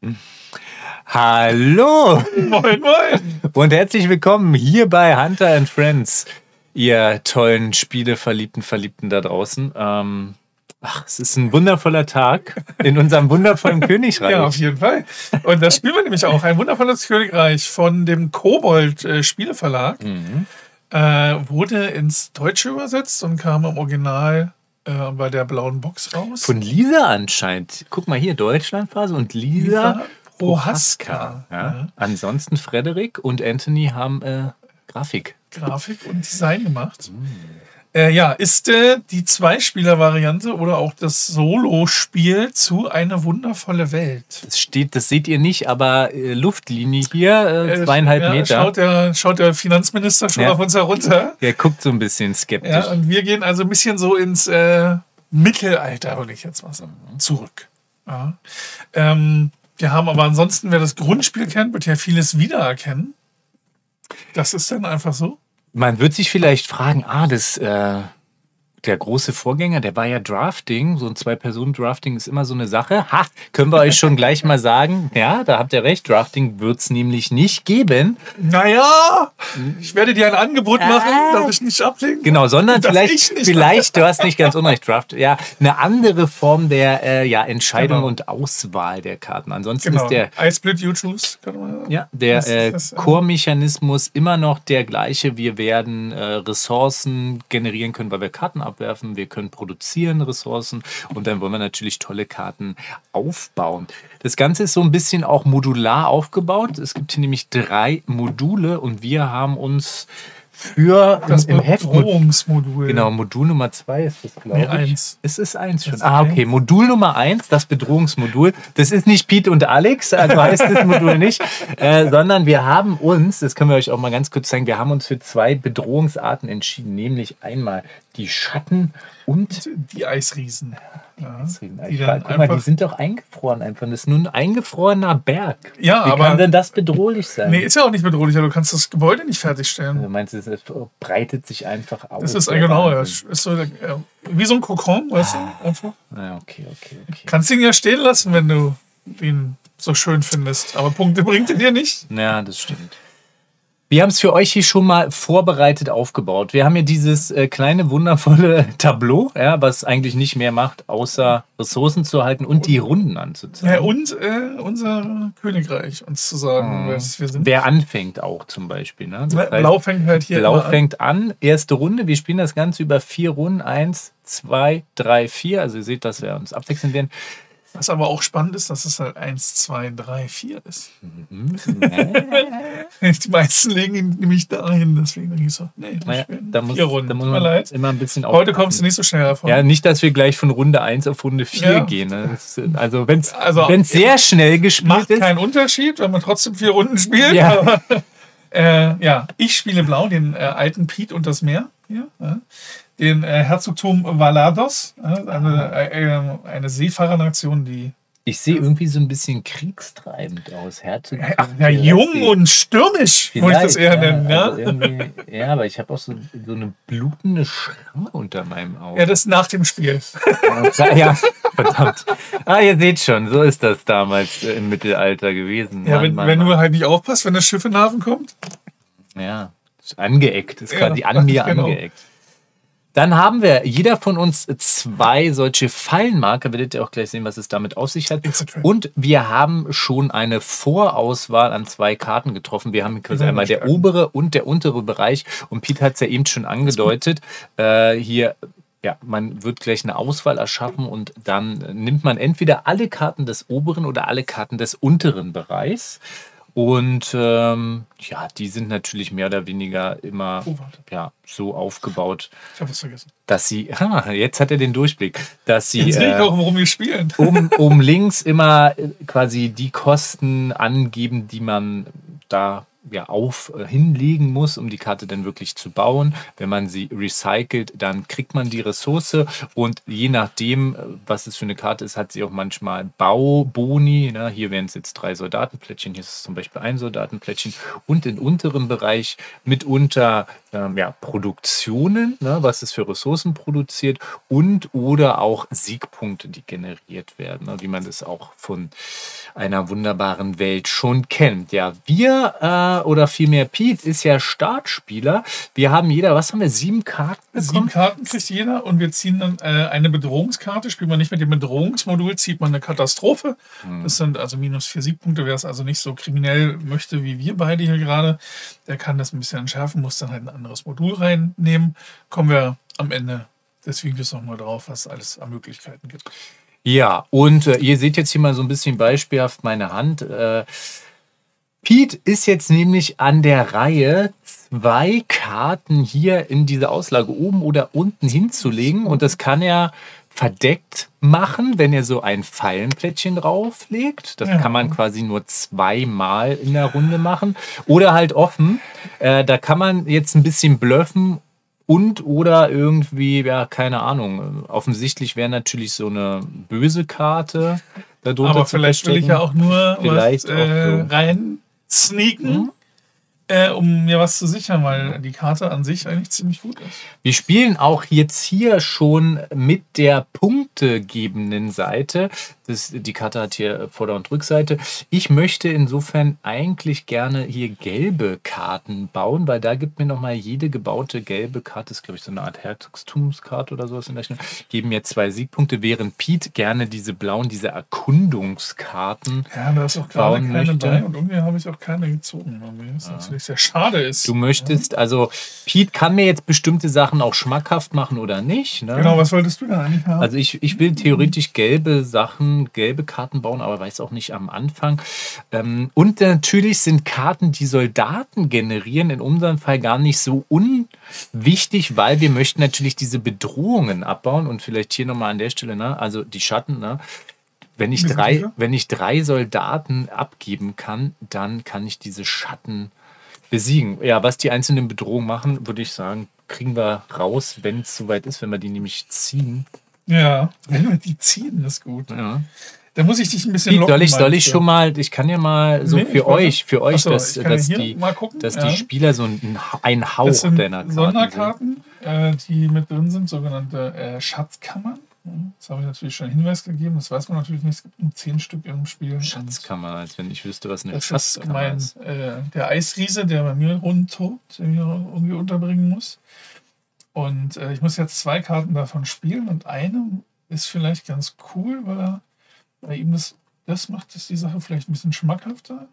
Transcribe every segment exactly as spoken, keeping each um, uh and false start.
Hallo! Moin, moin! Und herzlich willkommen hier bei Hunter and Friends, ihr tollen Spieleverliebten, Verliebten da draußen. Ähm, ach, es ist ein wundervoller Tag in unserem wundervollen Königreich. Ja, auf jeden Fall. Und das spielen wir nämlich auch. Ein wundervolles Königreich von dem Kobold äh, Spieleverlag. Mhm. Äh, wurde ins Deutsche übersetzt und kam im Original äh, bei der blauen Box raus. Von Lisa anscheinend. Guck mal hier, Deutschlandphase und Lisa, Lisa Prohaska. Prohaska. Ja. Ja. Ansonsten Frederik und Anthony haben äh, Grafik. Grafik und Design gemacht. Mhm. Äh, ja, ist äh, die Zweispieler-Variante oder auch das Solo-Spiel zu Eine wundervolle Welt. Das steht, das seht ihr nicht, aber äh, Luftlinie hier, äh, zweieinhalb ja, Meter. Schaut der, schaut der Finanzminister schon Ja. auf uns herunter. Der guckt so ein bisschen skeptisch. Ja, und wir gehen also ein bisschen so ins äh, Mittelalter, würde ich jetzt mal sagen, zurück. Ja. Ähm, wir haben aber ansonsten, wer das Grundspiel kennt, wird ja vieles wiedererkennen. Das ist dann einfach so. Man wird sich vielleicht fragen, ah, das, äh, der große Vorgänger, der war ja Drafting, so ein Zwei-Personen-Drafting ist immer so eine Sache. Ha, können wir euch schon gleich mal sagen, ja, da habt ihr recht, Drafting wird es nämlich nicht geben. Naja, ich werde dir ein Angebot machen, das ich nicht ablehnen. Genau, sondern Das vielleicht, ich nicht. vielleicht, du hast nicht ganz unrecht, Draft, ja, eine andere Form der äh, ja, Entscheidung Genau. und Auswahl der Karten. Ansonsten Genau. ist der I split, you choose. Kann man sagen. Ja, der Das ist äh, das, äh, Core-Mechanismus immer noch der gleiche. Wir werden äh, Ressourcen generieren können, weil wir Karten abwerfen. Wir können produzieren Ressourcen und dann wollen wir natürlich tolle Karten aufbauen. Das Ganze ist so ein bisschen auch modular aufgebaut. Es gibt hier nämlich drei Module und wir haben uns für Das im Heft Bedrohungsmodul. Genau, Modul Nummer zwei ist das, glaube Nee, ich. eins. Es ist eins schon. ist Ah, okay. eins. Modul Nummer eins, das Bedrohungsmodul. Das ist nicht Pete und Alex, also heißt das Modul nicht, äh, sondern wir haben uns, das können wir euch auch mal ganz kurz zeigen, wir haben uns für zwei Bedrohungsarten entschieden, nämlich einmal die Schatten und Die Eisriesen. Ja, die, dann guck mal, die einfach- sind doch eingefroren einfach. Das ist nur ein eingefrorener Berg. Ja, Wie aber- kann denn das bedrohlich sein? Nee, ist ja auch nicht bedrohlich, aber du kannst das Gebäude nicht fertigstellen. Du meinst, es breitet sich einfach aus. Das ist der genau, ja, Wahnsinn. ist so, ja, wie so ein Kokon, weißt du? Einfach. Ah, okay, okay, okay. Kannst ihn ja stehen lassen, wenn du ihn so schön findest. Aber Punkte bringt er dir nicht. Ja, das stimmt. Wir haben es für euch hier schon mal vorbereitet aufgebaut. Wir haben hier dieses äh, kleine, wundervolle Tableau, ja, was eigentlich nicht mehr macht, außer Ressourcen zu erhalten und die Runden anzuzeigen. Ja, und äh, unser Königreich uns zu sagen, was wir sind. Wer anfängt auch zum Beispiel. Ne? Das heißt, Blau fängt halt hier Blau immer an. fängt an, erste Runde. Wir spielen das Ganze über vier Runden. Eins, zwei, drei, vier. Also ihr seht, dass wir uns abwechseln werden. Was aber auch spannend ist, dass es halt eins, zwei, drei, vier ist. Die meisten legen ihn nämlich dahin, deswegen denke ich so, nee, wir Naja, spielen da muss, vier Runden. da muss Tut mir man leid. immer ein bisschen Heute aufpassen. kommst du nicht so schnell davon. Ja, nicht, dass wir gleich von Runde eins auf Runde vier Ja. gehen. Ne? Das, also wenn es Also, sehr schnell gespielt Macht ist. keinen Unterschied, wenn man trotzdem vier Runden spielt. Ja. Aber, äh, ja, ich spiele blau, den äh, alten Piet und das Meer. Hier, ja. Den äh, Herzogtum Valados, ja, eine, äh, eine Seefahrernation, die Ich sehe irgendwie so ein bisschen kriegstreibend aus. Herzog. ach, ja, jung und stürmisch, würde ich das eher nennen. Ja, Also irgendwie- ja, aber ich habe auch so, so eine blutende Schramme unter meinem Auge. ja, das ist nach dem Spiel. Ja, verdammt. Ah, ihr seht schon, so ist das damals äh, im Mittelalter gewesen. Ja, Mann, wenn, Mann, wenn Mann. du halt nicht aufpasst, wenn das Schiff in den Hafen kommt. Ja, ist angeeckt, ist Ja, quasi an mir genau. angeeckt. Dann haben wir jeder von uns zwei solche Fallenmarker. Werdet ihr auch gleich sehen, was es damit auf sich hat. It's a trap. Und wir haben schon eine Vorauswahl an zwei Karten getroffen. Wir haben quasi Ja, einmal der stark. obere und der untere Bereich. Und Pete hat es ja eben schon angedeutet. Äh, hier, ja, man wird gleich eine Auswahl erschaffen und dann nimmt man entweder alle Karten des oberen oder alle Karten des unteren Bereichs. Und ähm, ja, die sind natürlich mehr oder weniger immer Oh, warte. ja, so aufgebaut, Ich habe was vergessen. dass sie, ha, jetzt hat er den Durchblick, dass sie Jetzt sehe ich äh, auch, worum wir spielen. um, um links immer äh, quasi die Kosten angeben, die man da ja, auf äh, hinlegen muss, um die Karte dann wirklich zu bauen. Wenn man sie recycelt, dann kriegt man die Ressource und je nachdem, äh, was es für eine Karte ist, hat sie auch manchmal Bauboni. Ne? Hier wären es jetzt drei Soldatenplättchen, hier ist es zum Beispiel ein Soldatenplättchen und im unteren Bereich mitunter ähm, ja, Produktionen, ne? Was es für Ressourcen produziert und oder auch Siegpunkte, die generiert werden, ne? Wie man das auch von einer wunderbaren Welt schon kennt. Ja, wir äh, oder vielmehr Pete ist ja Startspieler. Wir haben jeder, was haben wir, sieben Karten bekommen? Sieben Karten kriegt jeder und wir ziehen dann äh, eine Bedrohungskarte. Spielt man nicht mit dem Bedrohungsmodul, zieht man eine Katastrophe. Hm. Das sind also minus vier Siegpunkte. Wer es also nicht so kriminell möchte wie wir beide hier gerade, der kann das ein bisschen entschärfen, muss dann halt ein anderes Modul reinnehmen. Kommen wir am Ende des Videos nochmal drauf, was es alles an Möglichkeiten gibt. Ja, und äh, ihr seht jetzt hier mal so ein bisschen beispielhaft meine Hand. Äh, Pete ist jetzt nämlich an der Reihe, zwei Karten hier in diese Auslage oben oder unten hinzulegen. Und das kann er verdeckt machen, wenn er so ein Fallenplättchen drauflegt. Das ja. kann man quasi nur zweimal in der Runde machen. Oder halt offen. Äh, da kann man jetzt ein bisschen bluffen. Und oder irgendwie, ja, keine Ahnung. Offensichtlich wäre natürlich so eine böse Karte darunter. Aber vielleicht will ich ja auch nur vielleicht was äh, so rein sneaken, hm? äh, um mir was zu sichern, weil die Karte an sich eigentlich ziemlich gut ist. Wir spielen auch jetzt hier schon mit der punktegebenden Seite. Das, die Karte hat hier Vorder- und Rückseite. Ich möchte insofern eigentlich gerne hier gelbe Karten bauen, weil da gibt mir nochmal jede gebaute gelbe Karte, das ist glaube ich so eine Art Herzogtumskarte oder sowas in der Richtung, geben mir zwei Siegpunkte, während Pete gerne diese blauen, diese Erkundungskarten ja, da ist auch gerade keine möchte. Bei und irgendwie habe ich auch keine gezogen, was ja. natürlich sehr schade ist. Du möchtest, ja. also Pete kann mir jetzt bestimmte Sachen auch schmackhaft machen oder nicht. Ne? Genau, was wolltest du da eigentlich haben? Also ich, ich will theoretisch gelbe Sachen, gelbe Karten bauen, aber weiß auch nicht am Anfang. Ähm, und natürlich sind Karten, die Soldaten generieren, in unserem Fall gar nicht so unwichtig, weil wir möchten natürlich diese Bedrohungen abbauen und vielleicht hier nochmal an der Stelle, ne, also die Schatten, ne, wenn ich drei, wenn ich drei Soldaten abgeben kann, dann kann ich diese Schatten besiegen. Ja, was die einzelnen Bedrohungen machen, würde ich sagen, kriegen wir raus, wenn es soweit ist, wenn wir die nämlich ziehen. Ja, wenn wir die ziehen, ist gut. Ja. Da muss ich dich ein bisschen locken. Soll ich, soll ich schon mal, ich kann ja mal so nee, für euch, für euch, Achso, dass, dass, die, dass ja. die Spieler so ein, ein Hauch das sind deiner Karten Sonderkarten, äh, die mit drin sind, sogenannte äh, Schatzkammern. Das habe ich natürlich schon Hinweis gegeben, das weiß man natürlich nicht, es gibt nur zehn Stück im Spiel. Schatzkammer, als wenn ich wüsste, was eine das Schatzkammer ist. Mein, äh, der Eisriese, der bei mir rumtobt, den ich irgendwie unterbringen muss. Und äh, ich muss jetzt zwei Karten davon spielen und eine ist vielleicht ganz cool, weil er bei ihm das, das macht das die Sache vielleicht ein bisschen schmackhafter.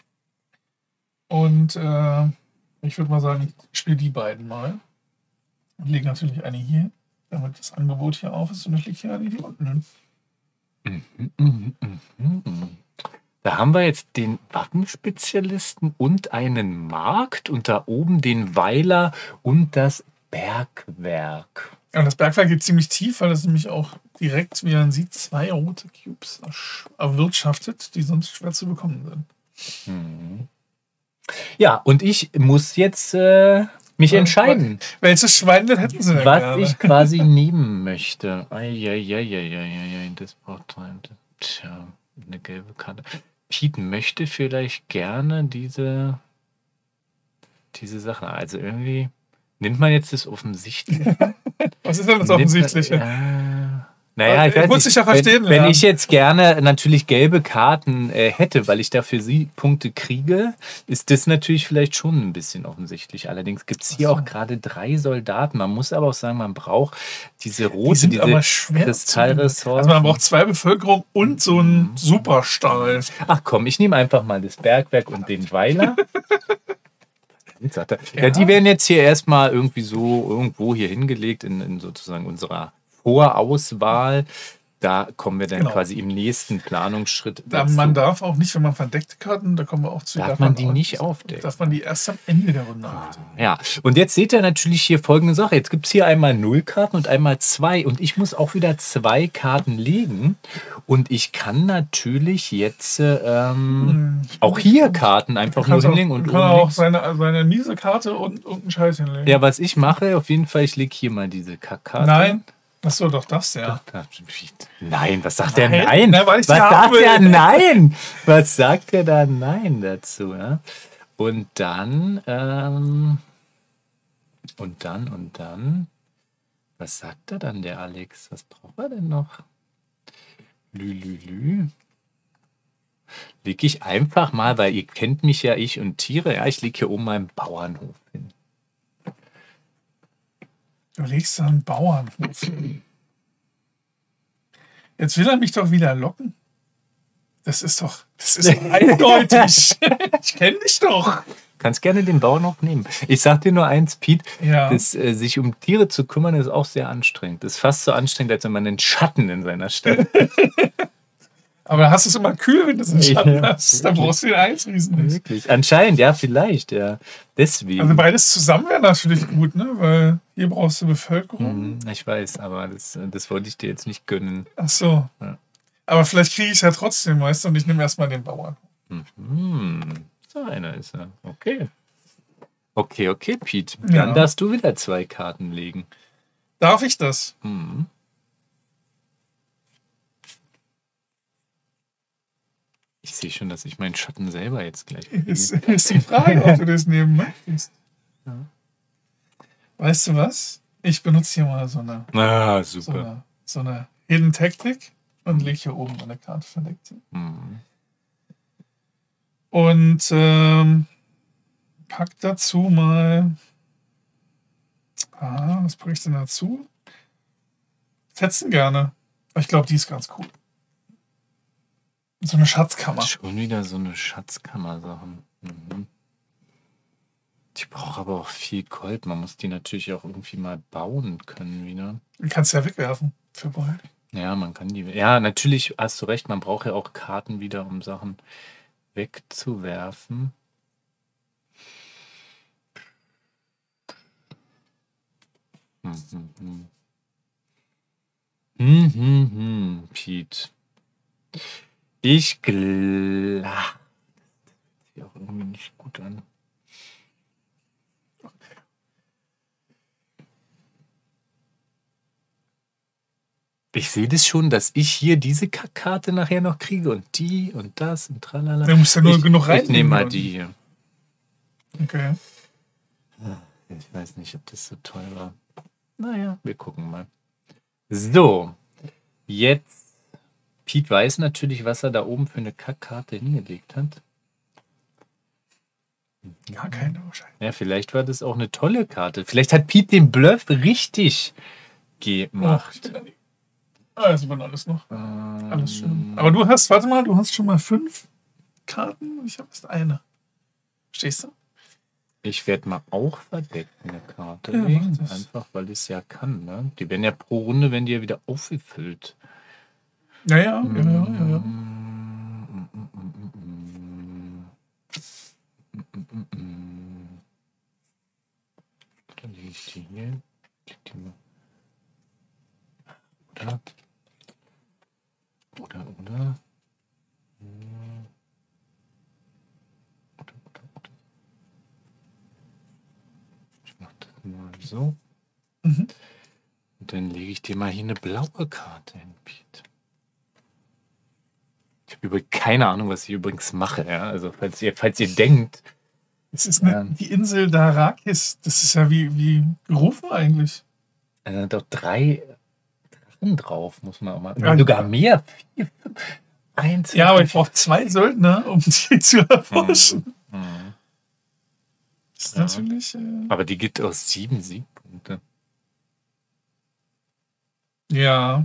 Und äh, ich würde mal sagen, ich spiele die beiden mal. Und lege natürlich eine hier, damit das Angebot hier auf ist. Und ich lege hier eine hier unten hin. Da haben wir jetzt den Wappenspezialisten und einen Markt und da oben den Weiler und das Bergwerk. Ja, das Bergwerk geht ziemlich tief, weil es nämlich auch direkt, wie man sieht, zwei rote Cubes erwirtschaftet, die sonst schwer zu bekommen sind. Mhm. Ja, und ich muss jetzt äh, mich ja, entscheiden. Welches Schwein hätten sie denn was gerne? Ich quasi nehmen möchte. Eieieiei, das braucht Time. Tja, eine gelbe Karte. Pete möchte vielleicht gerne diese, diese Sachen. Also irgendwie nimmt man jetzt das Offensichtliche. Was ist denn das Offensichtliche? Man, äh, naja, ich, ich muss dich ja verstehen. Wenn, wenn ich jetzt gerne natürlich gelbe Karten äh, hätte, weil ich dafür Siegpunkte kriege, ist das natürlich vielleicht schon ein bisschen offensichtlich. Allerdings gibt es hier so. auch gerade drei Soldaten. Man muss aber auch sagen, man braucht diese rote, die sind diese aber schwer Kristallressourcen. Also man braucht zwei Bevölkerung und so einen Superstahl. Ach komm, ich nehme einfach mal das Bergwerk und den Weiler. Ja. ja, die werden jetzt hier erstmal irgendwie so irgendwo hier hingelegt in, in sozusagen unserer Vorauswahl. Da kommen wir dann Genau. quasi im nächsten Planungsschritt Da, dazu. man darf auch nicht, wenn man verdeckte Karten, da kommen wir auch zu. Darf man die nicht aufdecken? Darf man die erst am Ende der Runde aufdecken. Ja, und jetzt seht ihr natürlich hier folgende Sache. Jetzt gibt es hier einmal null Karten und einmal zwei. Und ich muss auch wieder zwei Karten legen. Und ich kann natürlich jetzt ähm, auch hier Karten einfach nur hinlegen. Und Man kann oben auch links- seine, seine miese Karte und irgendeinen Scheiß hinlegen. Ja, was ich mache, auf jeden Fall, ich lege hier mal diese Kackkarte. Nein, das soll doch das, ja. Nein, was sagt der Nein? Nein? Na, weil ich was sie haben sagt will. der Nein? Was sagt der da Nein dazu? Ja? Und dann, ähm, und dann, und dann, was sagt er dann, der Alex? Was braucht er denn noch? Lülülü. Leg ich einfach mal, weil ihr kennt mich ja, ich und Tiere, ja, ich lege hier oben meinen Bauernhof hin. Du legst da einen Bauernhof hin. Jetzt will er mich doch wieder locken. Das ist doch, das ist doch eindeutig. Ich kenne dich doch. Kannst gerne den Bauernhof nehmen. Ich sag dir nur eins, Piet, Ja. das, äh, sich um Tiere zu kümmern, ist auch sehr anstrengend. Das ist fast so anstrengend, als wenn man einen Schatten in seiner Stadt hat. Aber dann hast du es immer kühl, wenn du es in Schatten Ja, hast. Dann brauchst du den Eisriesen nicht. Wirklich. Anscheinend, ja, vielleicht, ja. Deswegen. Also beides zusammen wäre natürlich gut, ne? Weil hier brauchst du Bevölkerung. Hm, ich weiß, aber das, das wollte ich dir jetzt nicht gönnen. Ach so. Ja. Aber vielleicht kriege ich es ja trotzdem, weißt du? Und ich nehme erstmal den Bauern. Hm, so einer ist er. Okay. Okay, okay, Piet. Ja. Dann darfst du wieder zwei Karten legen. Darf ich das? Hm. Ich sehe schon, dass ich meinen Schatten selber jetzt gleich Ist, kriege. ist die Frage, ob du das nehmen möchtest. Ja. Weißt du was? Ich benutze hier mal so eine, Ah, so super. eine, so eine Hidden Taktik und lege hier oben eine Karte verdeckt hin. Hm. Und ähm, pack dazu mal. Ah, was packe ich denn dazu? Fetzen gerne. Aber ich glaube, die ist ganz cool. So eine Schatzkammer. Schon wieder so eine Schatzkammer-Sachen. Mhm. Ich brauche aber auch viel Gold. Man muss die natürlich auch irgendwie mal bauen können wieder. Die kannst du ja wegwerfen für Gold. Ja, man kann die. Ja, natürlich hast du recht. Man braucht ja auch Karten wieder, um Sachen wegzuwerfen. Hm, hm, hm. Hm, hm, hm, Pete. Ich glaube. Das sieht auch irgendwie nicht gut an. Ich sehe das schon, dass ich hier diese Kackkarte nachher noch kriege und die und das und tralala. Du musst ja nur ich, genug Ich reinnehmen, nehme mal oder? die hier. Okay. Ich weiß nicht, ob das so toll war. Naja, wir gucken mal. So, jetzt. Piet weiß natürlich, was er da oben für eine Kackkarte hingelegt hat. Gar keine wahrscheinlich. Ja, vielleicht war das auch eine tolle Karte. Vielleicht hat Piet den Bluff richtig Oh, gemacht. ich bin da nicht. Ah, das übernimmt alles noch. Ähm, Alles schön. Aber du hast, warte mal, du hast schon mal fünf Karten. Ich habe erst eine. Stehst du? Ich werde mal auch verdeckt eine Karte Ja, legen. mach das. Einfach, weil ich es ja kann. Ne? Die werden ja pro Runde, wenn die ja wieder aufgefüllt. Ja, ja, ja, ja, ja. ja. Dann lege ich die hier. Leg die mal. Oder? Oder, oder? Hm. Oder, oder, oder. Ich mache das mal so. Mhm. Und dann lege ich dir mal hier eine blaue Karte hin, Piet. Ich habe übrigens keine Ahnung, was ich übrigens mache. Ja? Also falls ihr, falls ihr denkt, Es ist eine, Ja. die Insel Darakis. Das ist ja wie, wie gerufen eigentlich. da sind doch drei Drachen drauf, muss man auch mal. Ja, sogar ja. mehr. Vier, fünf, eins, Ja, aber zwei, ich brauche zwei Söldner, um die zu erforschen. Mhm. Das ist Ja. natürlich. Äh, Aber die gibt aus sieben Siegpunkte. ja.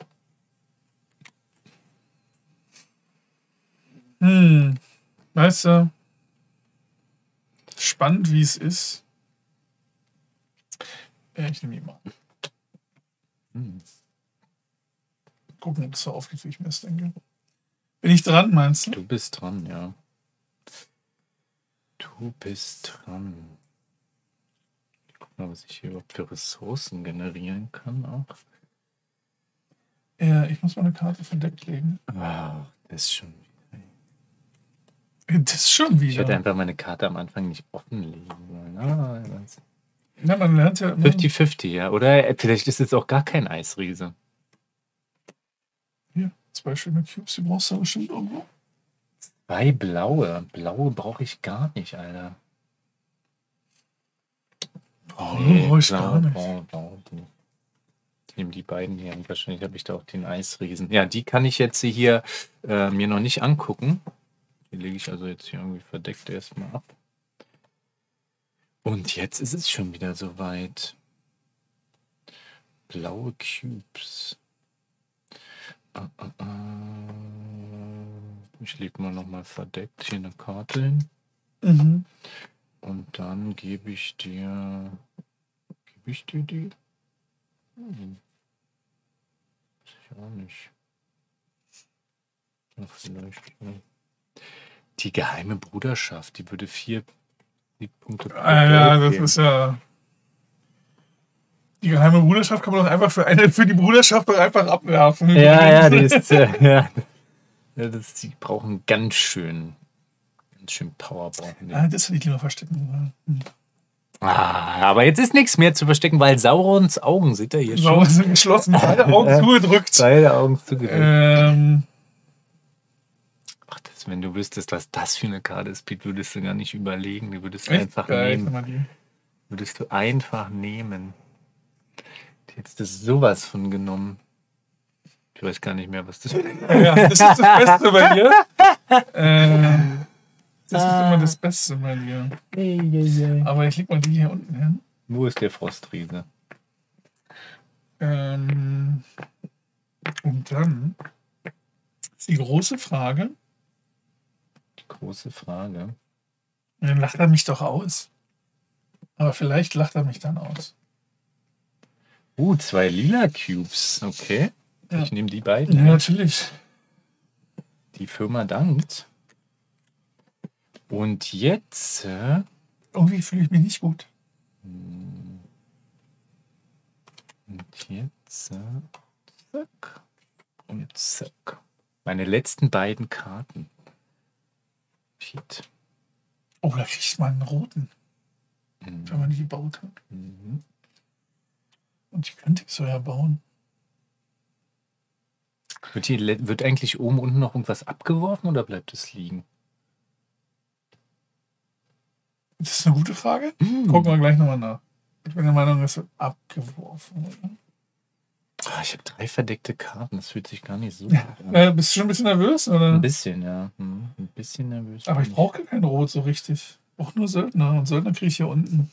Hm. Weißt du, spannend wie es ist. Ja, ich nehme die mal. Hm. gucken, ob es so aufgeht, wie ich mir das denke. Bin ich dran, meinst du? Du bist dran, ja. Du bist dran. Ich guck mal, was ich hier überhaupt für Ressourcen generieren kann auch. Ja, ich muss meine Karte verdeckt legen. Ah, das ist schon Das ist schon wieder. Ich hätte einfach meine Karte am Anfang nicht offenlegen sollen. Ah, ja, man lernt ja immer. fünfzig fünfzig, ja. Oder vielleicht ist es auch gar kein Eisriese. Hier, zwei schöne Cubes, die brauchst du bestimmt irgendwo. Zwei blaue. Blaue brauche ich gar nicht, Alter. Oh, nee, brauche ich blau, gar nicht. Blau, blau, blau. Ich nehme die beiden hier. Wahrscheinlich habe ich da auch den Eisriesen. Ja, die kann ich jetzt hier äh, mir noch nicht angucken. Die lege ich also jetzt hier irgendwie verdeckt erstmal ab. Und jetzt ist es schon wieder soweit. Blaue Cubes. Ah, ah, ah. Ich lege mal nochmal verdeckt hier eine Karte hin. Mhm. Und dann gebe ich dir. Gebe ich dir die? Hm. Weiß ich auch nicht. Ach, vielleicht. Ja. Die geheime Bruderschaft, die würde vier Punkte pro Ah, ja, Geld das geben. ist ja. Die geheime Bruderschaft kann man doch einfach für eine für die Bruderschaft doch einfach abwerfen. Ja, ja, die ist, äh, ja. Ja, das, die brauchen ganz schön, ganz schön Power brauchen die. Ah, das hätte ich lieber verstecken. Hm. Ah, aber jetzt ist nichts mehr zu verstecken, weil Saurons Augen, seht ihr hier Sauron schon? sind geschlossen, beide Augen zugedrückt. Beide Augen zugedrückt. Ähm, Ach, das, wenn du wüsstest, was das für eine Karte ist, Pete, würdest du gar nicht überlegen. Die würdest du echt einfach geil, nehmen. mal die. Würdest du einfach nehmen. Die hättest du sowas von genommen. Ich weiß gar nicht mehr, was das ist. Ja, das ist das Beste bei dir. Ähm, das ist immer das Beste bei dir. Aber ich leg mal die hier unten hin. Wo ist der Frostriese? Ähm, und dann ist die große Frage. Die große Frage. Dann lacht er mich doch aus. Aber vielleicht lacht er mich dann aus. Uh, zwei lila Cubes. Okay. Ja. Ich nehme die beiden. Ja, natürlich. Die Firma dankt. Und jetzt. Äh, Irgendwie fühle ich mich nicht gut. und jetzt. Äh, zack. Und zack. Meine letzten beiden Karten. Pete. Oh, da kriegt man einen roten, Mhm. wenn man die gebaut hat. Mhm. Und die könnte ich so ja bauen. Wird, hier, le- wird eigentlich oben unten noch irgendwas abgeworfen oder bleibt es liegen? Das ist eine gute Frage. Mhm. Gucken wir gleich nochmal nach. Ich bin der Meinung, es wird abgeworfen. Oder? Ah, ich habe drei verdeckte Karten. Das fühlt sich gar nicht so gut an. Äh, bist du schon ein bisschen nervös? Oder? Ein bisschen, ja. Hm, ein bisschen nervös. Aber bin ich brauche kein Rot so richtig. Ich brauche nur Söldner. Und Söldner kriege ich hier unten.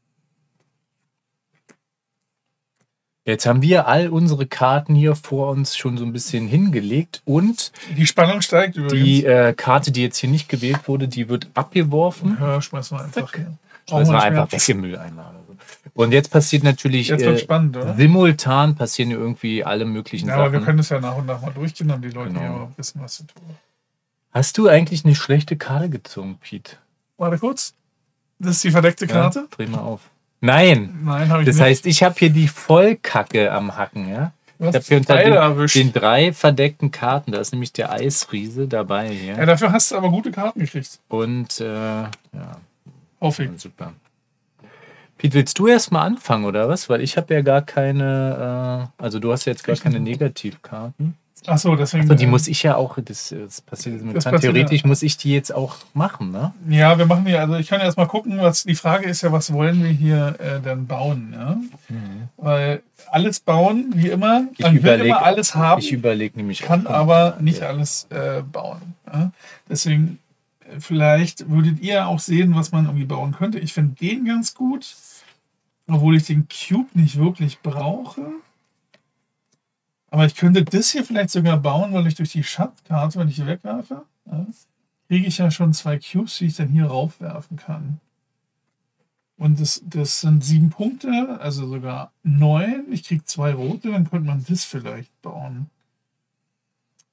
Jetzt haben wir all unsere Karten hier vor uns schon so ein bisschen hingelegt und Die Spannung steigt übrigens. die äh, Karte, die jetzt hier nicht gewählt wurde, die wird abgeworfen. Ja, schmeißen wir einfach hier. Schmeißen wir nicht einfach mehr. weg im Mülleimer. oder so. Und jetzt passiert natürlich Jetzt wird äh, spannend, oder? simultan passieren irgendwie alle möglichen Ja, aber wir Sachen. können es ja nach und nach mal durchgehen und die Leute Genau. hier mal wissen, was sie tun. Hast du eigentlich eine schlechte Karte gezogen, Pete? Warte kurz. Das ist die verdeckte Karte? Ja, dreh mal auf. Nein. Nein, habe ich Das nicht. heißt, ich habe hier die Vollkacke am Hacken, ja? Du Ich hast habe hier unter beide den, erwischt. den drei verdeckten Karten, da ist nämlich der Eisriese dabei Ja, hier. dafür hast du aber gute Karten gekriegt. Und äh, ja, Hoffe ich. super. Pete, willst du erst mal anfangen, oder was? Weil ich habe ja gar keine, äh, also du hast ja jetzt gar keine Negativkarten. Achso, deswegen. Also die äh, muss ich ja auch, das, das passiert mit Das passiert theoretisch ja. muss ich die jetzt auch machen, ne? Ja, wir machen ja, also ich kann ja erst mal gucken, was die Frage ist ja, was wollen wir hier äh, denn bauen, ja? Weil alles bauen, wie immer, Ich man will überleg- immer alles haben, Ich überlege nämlich. kann aber nicht alles äh, bauen. Ja? Deswegen, äh, vielleicht würdet ihr auch sehen, was man irgendwie bauen könnte. Ich finde den ganz gut, obwohl ich den Cube nicht wirklich brauche. Aber ich könnte das hier vielleicht sogar bauen, weil ich durch die Schatzkarte, wenn ich die wegwerfe, ja, kriege ich ja schon zwei Cubes, die ich dann hier raufwerfen kann. Und das, das sind sieben Punkte, also sogar neun. Ich kriege zwei rote, dann könnte man das vielleicht bauen.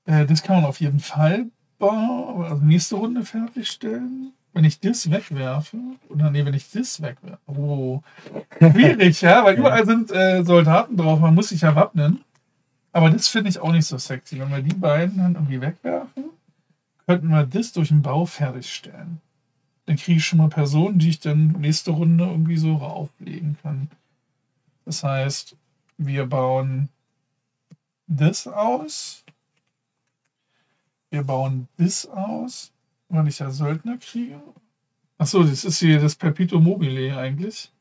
Äh, das kann man auf jeden Fall bauen, also nächste Runde fertigstellen. Wenn ich das wegwerfe, oder nee, wenn ich das wegwerfe. Oh, schwierig, ja, weil überall sind äh, Soldaten drauf, man muss sich ja wappnen. Aber das finde ich auch nicht so sexy. Wenn wir die beiden dann irgendwie wegwerfen, könnten wir das durch den Bau fertigstellen. Dann kriege ich schon mal Personen, die ich dann nächste Runde irgendwie so rauflegen kann. Das heißt, wir bauen das aus. Wir bauen das aus, weil ich ja Söldner kriege. Achso, das ist hier das Perpetuum mobile eigentlich.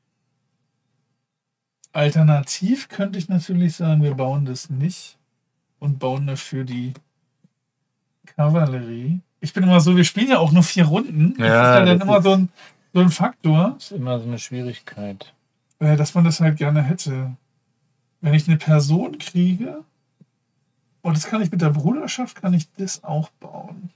Alternativ könnte ich natürlich sagen, wir bauen das nicht und bauen dafür die Kavallerie. Ich bin immer so, wir spielen ja auch nur vier Runden. Ja, das ist ja dann das immer ist- so ein, so ein Faktor, Das ist immer so eine Schwierigkeit. äh, dass man das halt gerne hätte. Wenn ich eine Person kriege, und das kann ich mit der Bruderschaft, kann ich das auch bauen.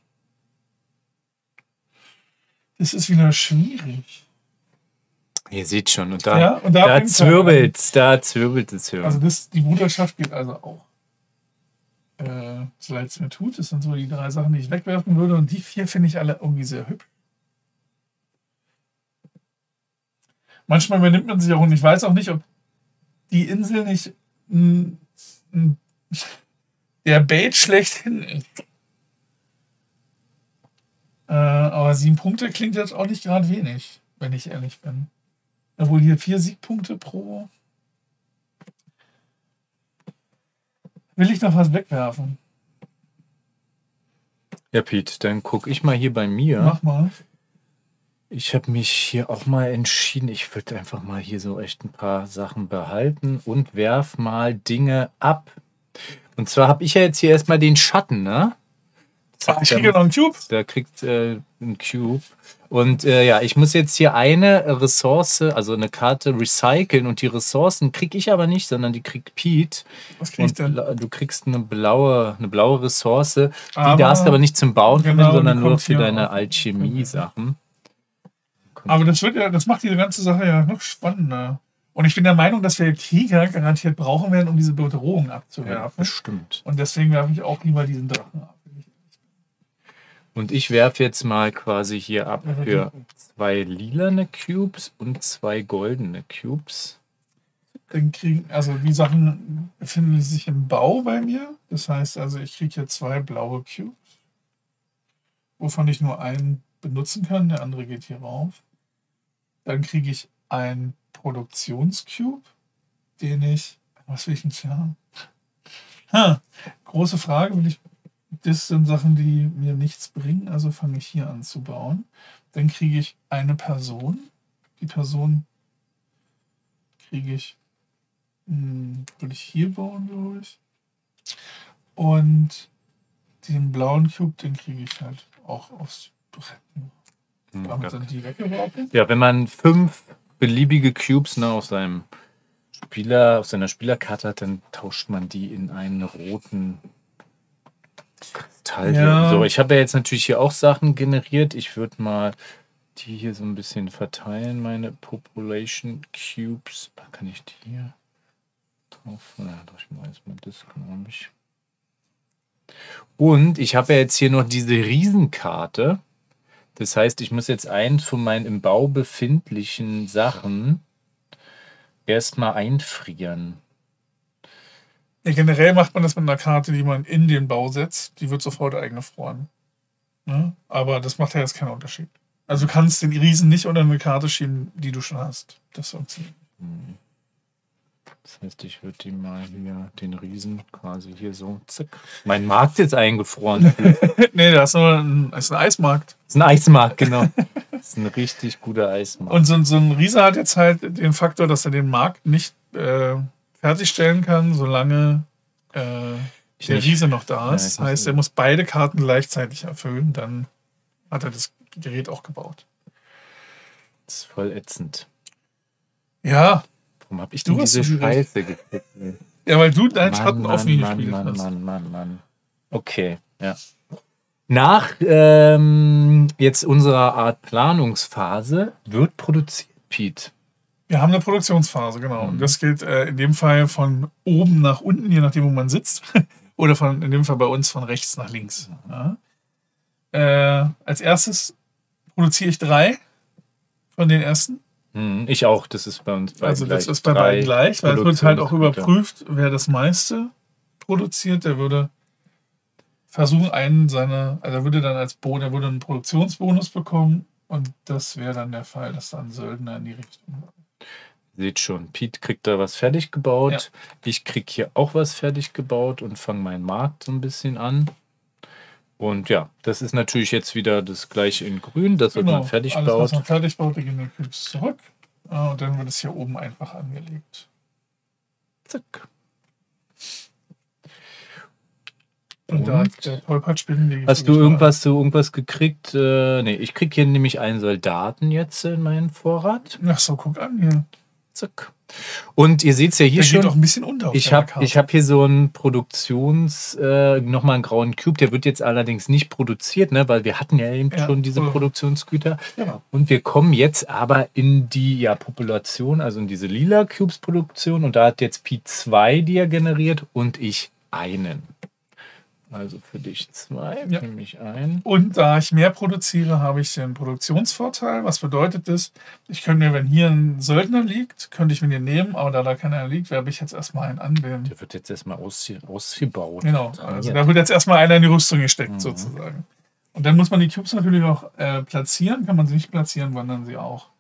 Das ist wieder schwierig. Ihr seht schon, und da, Ja, und da da bringt's zwirbelt da zwirbelt es hier. Also das, die Bruderschaft geht also auch. Äh, so leid es mir tut, das sind so die drei Sachen, die ich wegwerfen würde. Und die vier finde ich alle irgendwie sehr hübsch. Manchmal übernimmt man sich auch, und ich weiß auch nicht, ob die Insel nicht m, m, der Bait schlechthin ist. Äh, aber sieben Punkte klingt jetzt auch nicht gerade wenig, wenn ich ehrlich bin. Obwohl hier vier Siegpunkte pro. Will ich noch was wegwerfen? Ja, Pete, dann gucke ich mal hier bei mir. Mach mal. Ich habe mich hier auch mal entschieden, ich würde einfach mal hier so echt ein paar Sachen behalten und werf mal Dinge ab. Und zwar habe ich ja jetzt hier erstmal den Schatten, ne? Das Ach, heißt, ich der kriege noch einen Cube. Der kriegt äh, einen Cube. Und äh, ja, ich muss jetzt hier eine Ressource, also eine Karte recyceln, und die Ressourcen kriege ich aber nicht, sondern die kriegt Pete. Was krieg ich Und denn? bla- du kriegst eine blaue, eine blaue Ressource, die Aber- darfst du aber nicht zum Bauen Genau, verwenden, die sondern nur kommt für hier deine auf. Alchemie-Sachen. Aber das wird ja, das macht diese ganze Sache ja noch spannender. Und ich bin der Meinung, dass wir Krieger garantiert brauchen werden, um diese Bedrohung Ja, abzuwerfen. bestimmt. Und deswegen werfe ich auch lieber diesen Drachen ab. Und ich werfe jetzt mal quasi hier ab für zwei lilane Cubes und zwei goldene Cubes. Dann kriegen, also die Sachen befinden sich im Bau bei mir. Das heißt also, ich kriege hier zwei blaue Cubes, wovon ich nur einen benutzen kann. Der andere geht hier rauf. Dann kriege ich einen Produktionscube, den ich, was will ich denn jetzt haben? Ha, große Frage, will ich, das sind Sachen, die mir nichts bringen, also fange ich hier an zu bauen. Dann kriege ich eine Person. Die Person kriege ich, hm, würde ich hier bauen, glaube ich. Und den blauen Cube, den kriege ich halt auch aufs Brett. Damit sind die weggeworfen. Ja, wenn man fünf beliebige Cubes, ne, aus seinem Spieler, aus seiner Spielerkarte hat, dann tauscht man die in einen roten Kristall. Ja. So, ich habe ja jetzt natürlich hier auch Sachen generiert. Ich würde mal die hier so ein bisschen verteilen, meine Population Cubes. Da kann ich die hier drauf. Na, ich mal erstmal das, glaube ich. Und ich habe ja jetzt hier noch diese Riesenkarte. Das heißt, ich muss jetzt eins von meinen im Bau befindlichen Sachen erstmal einfrieren. Ja, generell macht man das mit einer Karte, die man in den Bau setzt. Die wird sofort eingefroren. Ne? Aber das macht ja jetzt keinen Unterschied. Also du kannst den Riesen nicht unter eine Karte schieben, die du schon hast. Das funktioniert. Das heißt, ich würde die mal hier, den Riesen quasi hier so, zack. Mein Markt ist eingefroren. Nee, das ist nur ein, das ist ein Eismarkt. Das ist ein Eismarkt, genau. Das ist ein richtig guter Eismarkt. Und so, so ein Riese hat jetzt halt den Faktor, dass er den Markt nicht äh, fertigstellen kann, solange äh, der nicht- Riese noch da Ja, ist. ich Das muss- heißt, er muss beide Karten gleichzeitig erfüllen. Dann hat er das Gerät auch gebaut. Das ist voll ätzend. Ja, Warum habe ich Du denn hast diese so viel recht. Scheiße gekriegt? ja, weil du deinen Mann, Schatten Mann, offen Mann, gespielt Mann, hast. Mann, Mann, Mann. Okay, ja. Nach ähm, jetzt unserer Art Planungsphase wird produziert, Pete. Wir haben eine Produktionsphase, genau. Und das geht äh, in dem Fall von oben nach unten, je nachdem, wo man sitzt. Oder von, in dem Fall bei uns von rechts nach links. Ja. Äh, als erstes produziere ich drei von den ersten. Hm, ich auch, das ist bei uns beiden Also das gleich. ist bei Drei beiden gleich, weil es wird halt auch Produktionsgüter. überprüft, wer das meiste produziert, der würde versuchen, einen seiner, also er würde dann als Bonus, er würde einen Produktionsbonus bekommen und das wäre dann der Fall, dass dann Söldner in die Richtung. Seht schon, Pete kriegt da was fertig gebaut. Ja. Ich krieg hier auch was fertig gebaut und fange meinen Markt so ein bisschen an. Und ja, das ist natürlich jetzt wieder das gleiche in grün, das wird man fertig alles, was baut. man fertig baut, die gehen in den Cubes zurück. Ah, und dann wird es hier oben einfach angelegt. Zack. Und, da Und? der Tollpatsch bin, lege ich Hast du wirklich irgendwas, du irgendwas gekriegt? Äh, nee, ich krieg hier nämlich einen Soldaten jetzt in meinen Vorrat. mal- Ach so, guck an hier. Zack. Und ihr seht es ja hier Der geht doch schon. ein bisschen unter auf Ich der habe Karte. ich hab hier so einen Produktions, äh, nochmal einen grauen Cube, der wird jetzt allerdings nicht produziert, ne, weil wir hatten ja eben Ja, schon diese cool. Produktionsgüter. Ja. Und wir kommen jetzt aber in die ja, Population, also in diese lila Cubes-Produktion. Und da hat jetzt Pete zwei, die er generiert, und ich einen. Also für dich zwei, Ja. für mich ein. Und da ich mehr produziere, habe ich den Produktionsvorteil. Was bedeutet das? Ich könnte mir, wenn hier ein Söldner liegt, könnte ich mir den nehmen, aber da da keiner liegt, werde ich jetzt erstmal einen anwählen. Der wird jetzt erstmal ausge ausgebaut. Genau, also Ja. da wird jetzt erstmal einer in die Rüstung gesteckt, Mhm. sozusagen. Und dann muss man die Cubes natürlich auch äh, platzieren. Kann man sie nicht platzieren, wandern sie auch.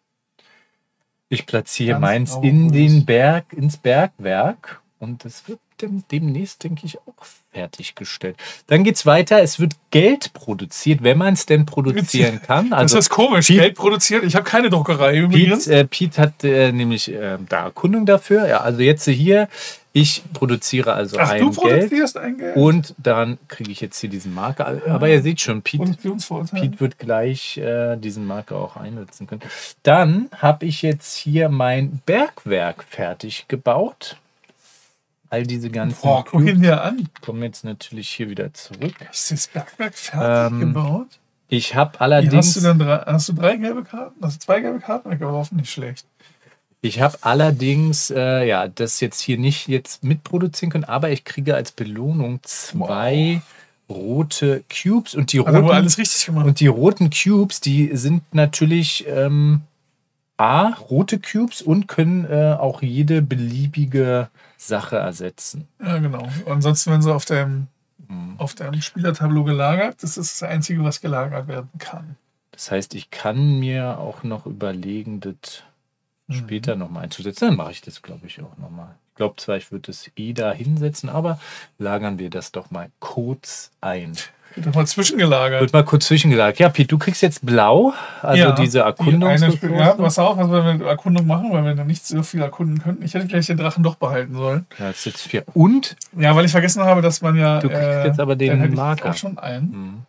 Ich platziere Ganz meins genau, in wo den es- Berg, ins Bergwerk, und das wird dem, demnächst, denke ich, auch fertiggestellt. Dann geht es weiter. Es wird Geld produziert, wenn man es denn produzieren kann. Das Also ist komisch. Piet- Geld produziert. Ich habe keine Druckerei übrigens. Pete, äh, Pete hat äh, nämlich äh, da Erkundung dafür. Ja, also jetzt hier, ich produziere also Ach, ein du Geld produzierst ein Geld. und dann kriege ich jetzt hier diesen Marker. Aber ihr seht schon, Pete Produktionsvorteil. Pete wird gleich äh, diesen Marker auch einsetzen können. Dann habe ich jetzt hier mein Bergwerk fertig gebaut. All diese ganzen Boah, guck ihn dir an. kommen jetzt natürlich hier wieder zurück. Ist das Bergwerk fertig Ähm, gebaut? Ich habe Wie, allerdings, hast du dann drei, hast du drei gelbe Karten? Hast du zwei gelbe Karten weggeworfen? Nicht schlecht. ich habe allerdings äh, ja, das jetzt hier nicht jetzt mitproduzieren können, aber ich kriege als Belohnung zwei rote Cubes und die Hat er wohl roten alles richtig gemacht. Und die roten Cubes, die sind natürlich ähm, A, rote Cubes und können äh, auch jede beliebige Sache ersetzen. Ja, genau. Ansonsten, wenn sie auf dem, Mhm. auf dem Spielertableau gelagert, das ist das Einzige, was gelagert werden kann. Das heißt, ich kann mir auch noch überlegen, das später nochmal einzusetzen. Dann mache ich das, glaube ich, auch nochmal. Ich glaube zwar, ich würde es eh da hinsetzen, aber lagern wir das doch mal kurz ein. Wird doch mal zwischengelagert. Wird mal kurz zwischengelagert. Ja, Pete, du kriegst jetzt blau, also Ja, diese Die eine, Erkundungsressource. ja, pass auf, also wenn wir Erkundung machen, weil wir dann nicht so viel erkunden könnten. Ich hätte vielleicht den Drachen doch behalten sollen. Ja, das ist jetzt vier. Und Ja, weil ich vergessen habe, dass man ja. Du kriegst jetzt aber den dann hätte ich Marker. auch schon einen. Mhm.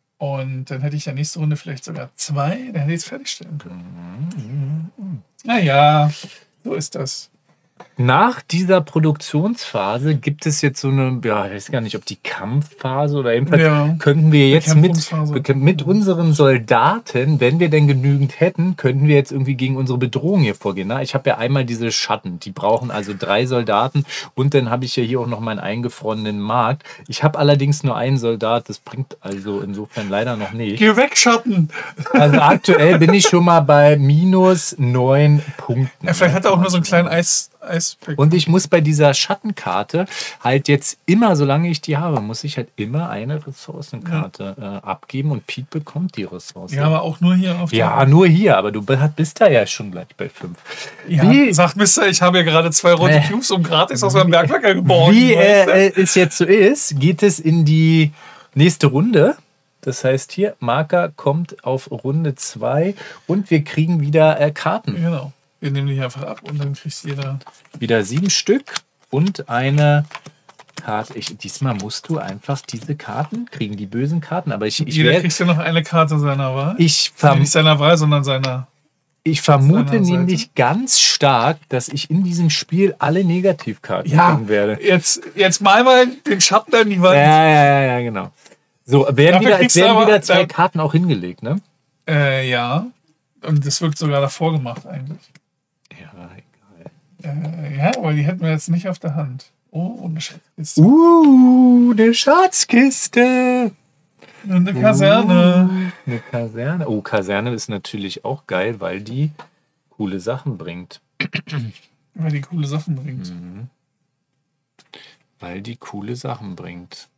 Und dann hätte ich ja nächste Runde vielleicht sogar zwei. Dann hätte ich es fertigstellen können. Mhm. Naja, so ist das. Nach dieser Produktionsphase gibt es jetzt so eine, ja, ich weiß gar nicht, ob die Kampfphase oder jedenfalls Ja. könnten wir jetzt mit, Bekämpfungsphase. mit unseren Soldaten, wenn wir denn genügend hätten, könnten wir jetzt irgendwie gegen unsere Bedrohung hier vorgehen. Ne? Ich habe ja einmal diese Schatten, die brauchen also drei Soldaten und dann habe ich ja hier auch noch meinen eingefrorenen Markt. Ich habe allerdings nur einen Soldat, das bringt also insofern leider noch nicht. Geh weg, Schatten! Also aktuell bin ich schon mal bei minus neun Punkten. Ja, vielleicht hat er auch nur so einen kleinen Eis, Eispack. Und ich muss bei dieser Schattenkarte halt jetzt immer, solange ich die habe, muss ich halt immer eine Ressourcenkarte äh, abgeben und Pete bekommt die Ressource. Ja, aber auch nur hier auf Ja, nur hier, aber du bist da ja schon gleich bei fünf. Ja, Wie- sagt Mister, ich habe ja gerade zwei rote Äh. Cubes und gratis aus meinem Bergwerk geborgen. Wie weißt du? äh, es jetzt so ist, geht es in die nächste Runde. Das heißt hier, Marker kommt auf Runde zwei und wir kriegen wieder äh, Karten. Genau. Wir nehmen die hier einfach ab und dann kriegt jeder. Wieder sieben Stück und eine Karte. Ich, diesmal musst du einfach diese Karten kriegen, die bösen Karten. Aber ich, ich, jeder werd- kriegt ja noch eine Karte seiner Wahl. ich, Nee, verm nicht seiner Wahl, sondern seiner. ich vermute seiner Seite. nämlich ganz stark, dass ich in diesem Spiel alle Negativkarten Ja, kriegen werde. jetzt, jetzt mal mal den Schatten an die Wand. Ja, ja, ja, ja, genau. So, werden Dafür wieder, es kriegst du werden aber- wieder zwei da- Karten auch hingelegt, ne? Äh, ja. Und das wird sogar davor gemacht eigentlich. Ja, egal. Äh, ja, aber die hätten wir jetzt nicht auf der Hand. Oh, eine Schatzkiste. Uh, eine Schatzkiste. Eine Kaserne. Uh, eine Kaserne. Oh, Kaserne ist natürlich auch geil, weil die coole Sachen bringt. Weil die coole Sachen bringt. Mhm. Weil die coole Sachen bringt.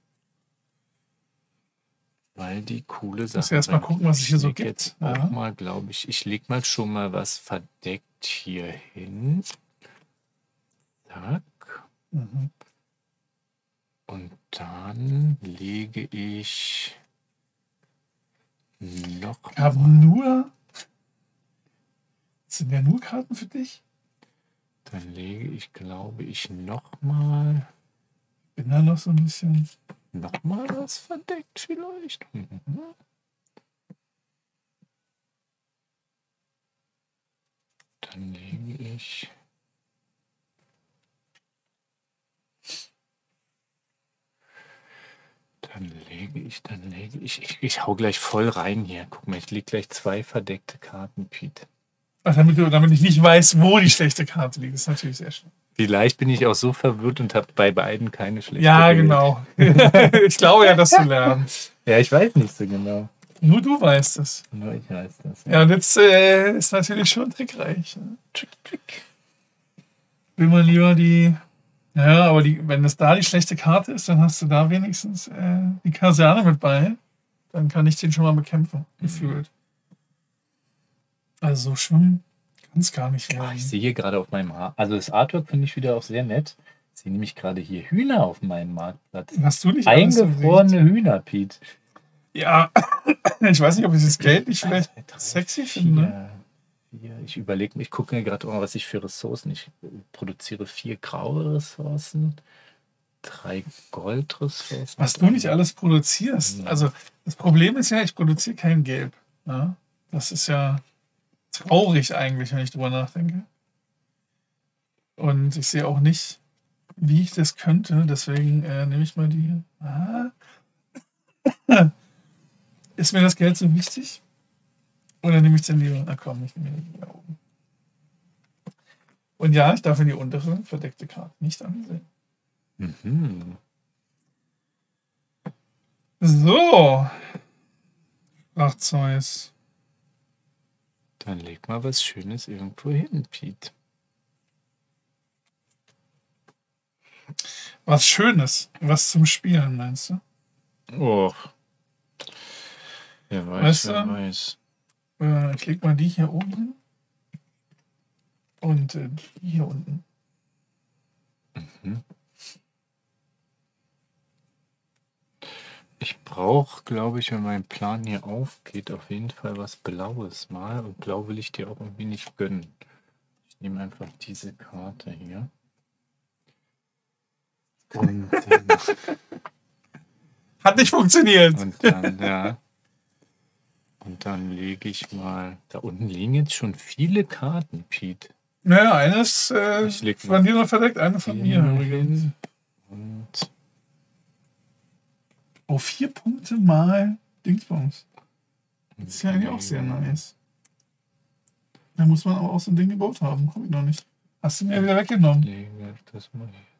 Weil die coole Sachen muss erst mal gucken, was es hier so leg gibt. Jetzt Ja. auch mal, glaube ich, ich leg mal schon mal was verdeckt hier hin. Zack. Mhm. Und dann lege ich noch Ich habe nur. Sind ja nur Karten für dich? Dann lege ich, glaube ich, noch mal Bin da noch so ein bisschen. noch mal was verdeckt vielleicht. Mhm. Dann lege ich Dann lege ich, dann lege ich, ich, ich hau gleich voll rein hier. Guck mal, ich lege gleich zwei verdeckte Karten, Pete. Ach, damit, du, damit ich nicht weiß, wo die schlechte Karte liegt. Das ist natürlich sehr schön. Vielleicht bin ich auch so verwirrt und habe bei beiden keine schlechte. Ja, gewählt. genau. Ich glaube ja, dass du lernst. Ja, ich weiß nicht so genau. Nur du weißt es. Nur ich weiß das. Ja, und jetzt äh, ist natürlich schon trickreich. Ne? Trick, trick. Will man lieber die. Ja, aber die, wenn das da die schlechte Karte ist, dann hast du da wenigstens äh, die Kaserne mit bei. Dann kann ich den schon mal bekämpfen, gefühlt. Also so schwimmen kann es gar nicht Ah, werden. ich sehe hier gerade auf meinem Ar also das Artwork finde ich wieder auch sehr nett. Ich sehe nämlich gerade hier Hühner auf meinem Marktplatz. Hast du nicht alles erwähnt? Eingefrorene Hühner, Pete. Ja, ich weiß nicht, ob ich das Geld nicht Eins, vielleicht zwei, drei, sexy finde. vier, vier. Ich überlege, ich gucke mir gerade mal, was ich für Ressourcen. Ich produziere vier graue Ressourcen, drei Goldressourcen. Was du nicht alles produzierst. Ja. Also das Problem ist ja, ich produziere kein Gelb. Ja? Das ist ja traurig eigentlich, wenn ich drüber nachdenke. Und ich sehe auch nicht, wie ich das könnte. Deswegen äh, nehme ich mal die hier. Ah. Ist mir das Geld so wichtig? Oder nehme ich es denn lieber? Na komm, ich nehme die hier oben. Und ja, ich darf in die untere verdeckte Karte nicht ansehen. Mhm. So. Ach, Zeus. Dann leg mal was Schönes irgendwo hin, Pete. Was Schönes. Was zum Spielen, meinst du? Oh. Wer weiß, Weißt wer du? weiß. Äh, ich leg mal die hier oben hin. Und äh, die hier unten. Mhm. Ich brauche, glaube ich, wenn mein Plan hier aufgeht, auf jeden Fall was Blaues mal. Und Blau will ich dir auch irgendwie nicht gönnen. Ich nehme einfach diese Karte hier. Und dann, Hat nicht funktioniert. und dann, ja. Und dann lege ich mal. Da unten liegen jetzt schon viele Karten, Pete. Naja, eine ist äh, Ich leg von mal dir noch verdeckt, eine von mir. Hier übrigens. hin. Und Oh, vier Punkte mal Dingsbums. Das ist ja eigentlich auch sehr nice. Da muss man aber auch so ein Ding gebaut haben. Hab ich noch nicht. Hast du mir wieder weggenommen? lege das mal hier.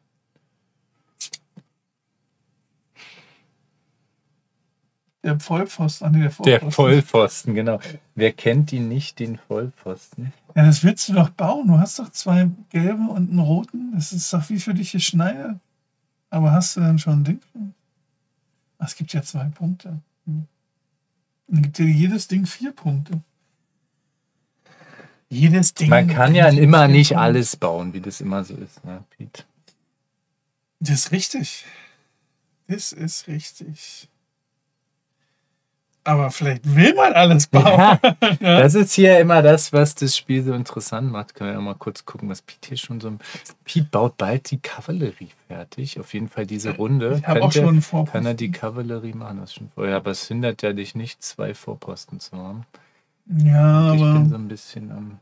Der Vollpfosten. Ah, nee, der Der Vollpfosten. Vollpfosten, genau. Wer kennt ihn nicht, den Vollpfosten? Ja, das willst du doch bauen. Du hast doch zwei gelbe und einen roten. Das ist doch wie für dich hier Schneider. Aber hast du dann schon ein Ding? Ach, es gibt ja zwei Punkte. Hm. Dann gibt dir jedes Ding vier Punkte. Jedes Ding. Man kann ja bringt immer vier nicht Punkte. alles bauen, wie das immer so ist, ne, Pete? Das ist richtig. Das ist richtig. Aber vielleicht will man alles bauen. Ja, das ist hier immer das, was das Spiel so interessant macht. Können wir ja mal kurz gucken, was Pete hier schon so. Pete baut bald die Kavallerie fertig. Auf jeden Fall diese Runde. Ich habe auch Könnte- schon einen Vorposten. Kann er die Kavallerie machen? Das ist schon vorher. Aber es hindert ja dich nicht, zwei Vorposten zu haben. Ja, Ich bin aber so ein bisschen am.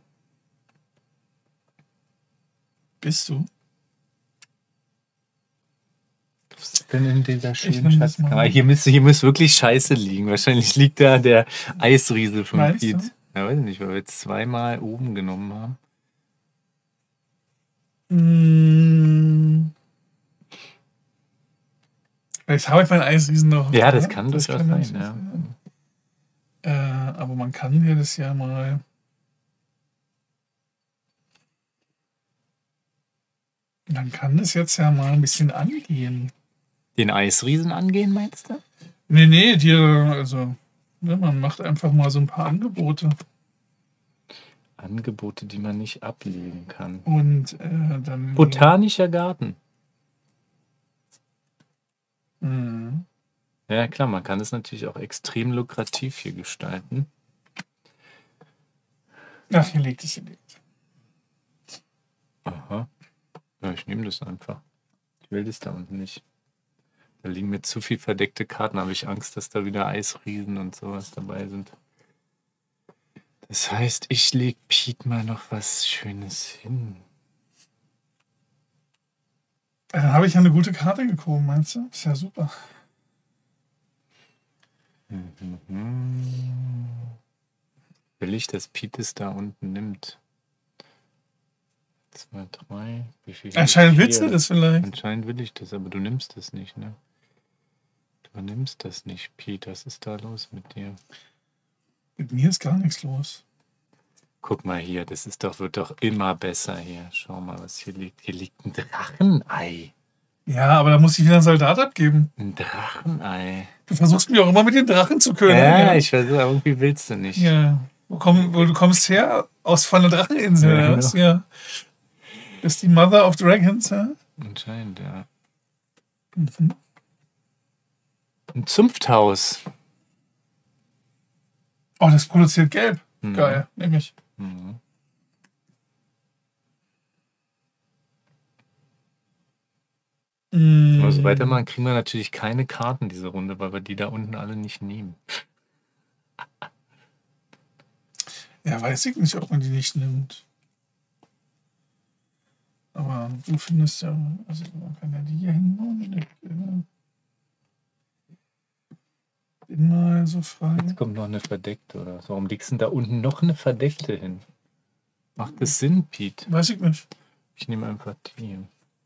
bist du? Was ist denn in dieser nehm schönen das Schatzkammer? mal. Hier müsste, hier muss wirklich Scheiße liegen. Wahrscheinlich liegt da der Eisriese von Meinst Pete. du? Ja, weiß ich nicht, weil wir jetzt zweimal oben genommen haben. Mm, Vielleicht habe ich meinen Eisriesen noch. Ja, das kann durchaus sein, natürlich ja. sein. Äh, aber man kann hier das ja mal. Man kann das jetzt ja mal ein bisschen angehen. Den Eisriesen angehen, meinst du? Nee, nee, dir, also, ne, man macht einfach mal so ein paar Angebote. Angebote, die man nicht ablegen kann. Und äh, dann. Botanischer Garten. Mhm. Ja, klar, man kann es natürlich auch extrem lukrativ hier gestalten. Ach, hier liegt es, hier liegt. Aha. Ja, ich nehme das einfach. Ich will das da unten nicht. Da liegen mir zu viel verdeckte Karten, habe ich Angst, dass da wieder Eisriesen und sowas dabei sind. Das heißt, ich lege Pete mal noch was Schönes hin. Dann habe ich ja eine gute Karte gekommen, meinst du? Ist ja super. Mhm. Will ich, dass Pete es da unten nimmt? Zwei, drei. Wie viel? Anscheinend Vier. willst du das vielleicht. Anscheinend will ich das, aber du nimmst das nicht, ne? Du nimmst das nicht, Pete. Was ist da los mit dir? Mit mir ist gar nichts los. Guck mal hier, das ist doch, wird doch immer besser hier. Schau mal, was hier liegt. Hier liegt ein Drachenei. Ja, aber da muss ich wieder einen Soldat abgeben. Ein Drachenei. Du versuchst mich auch immer mit den Drachen zu können. Ja, Ja, ich versuche, aber irgendwie willst du nicht. ja. Wo, komm, wo du kommst her? Aus von der Dracheninsel, Ja, oder was? genau. Ja. Das ist die Mother of Dragons, ja? Anscheinend, ja. Mhm. Ein Zunfthaus. Oh, das produziert Gelb. Mhm. Geil, nehme ich. Mhm. Wenn wir so weitermachen, kriegen wir natürlich keine Karten diese Runde, weil wir die da unten alle nicht nehmen. Ja, weiß ich nicht, ob man die nicht nimmt. Aber du findest ja, also man kann ja die hier hinbauen. Ich bin mal so frei. Jetzt kommt noch eine verdeckte oder so. Warum legst du denn da unten noch eine verdeckte hin? Macht das Sinn, Pete? Weiß ich nicht. Ich nehme einfach die hier.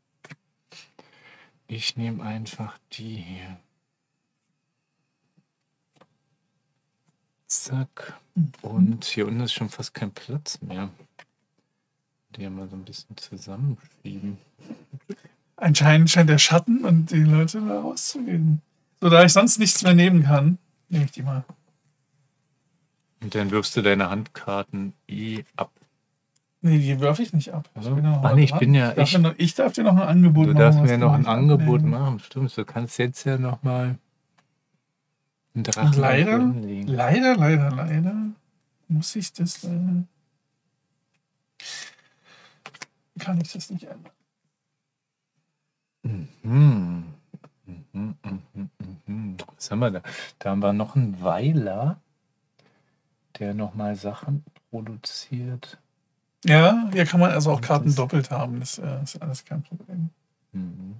Ich nehme einfach die hier. Zack. Und hier unten ist schon fast kein Platz mehr. Die mal so ein bisschen zusammenschieben. Anscheinend scheint der Schatten und die Leute da rauszugehen. So, da ich sonst nichts mehr nehmen kann, nehme ich die mal. Und dann wirfst du deine Handkarten eh ab. Nee, die werfe ich nicht ab. Ich Also? bin, ja noch Ach nee, ich dran. bin ja- Ich darf, ich- dir noch, ich darf dir noch ein Angebot Du machen. darfst was mir du noch ein nicht Angebot abnehmen. machen. Stimmt, du kannst jetzt ja noch mal einen Und Drachen leider, hinlegen. leider, leider, leider muss ich das. Äh, kann ich das nicht ändern. Mhm. Mhm, mhm, mhm, mhm. Was haben wir da? Da haben wir noch einen Weiler, der noch mal Sachen produziert. Ja, hier kann man also auch Karten Das- doppelt haben. Das äh, ist alles kein Problem. Mhm.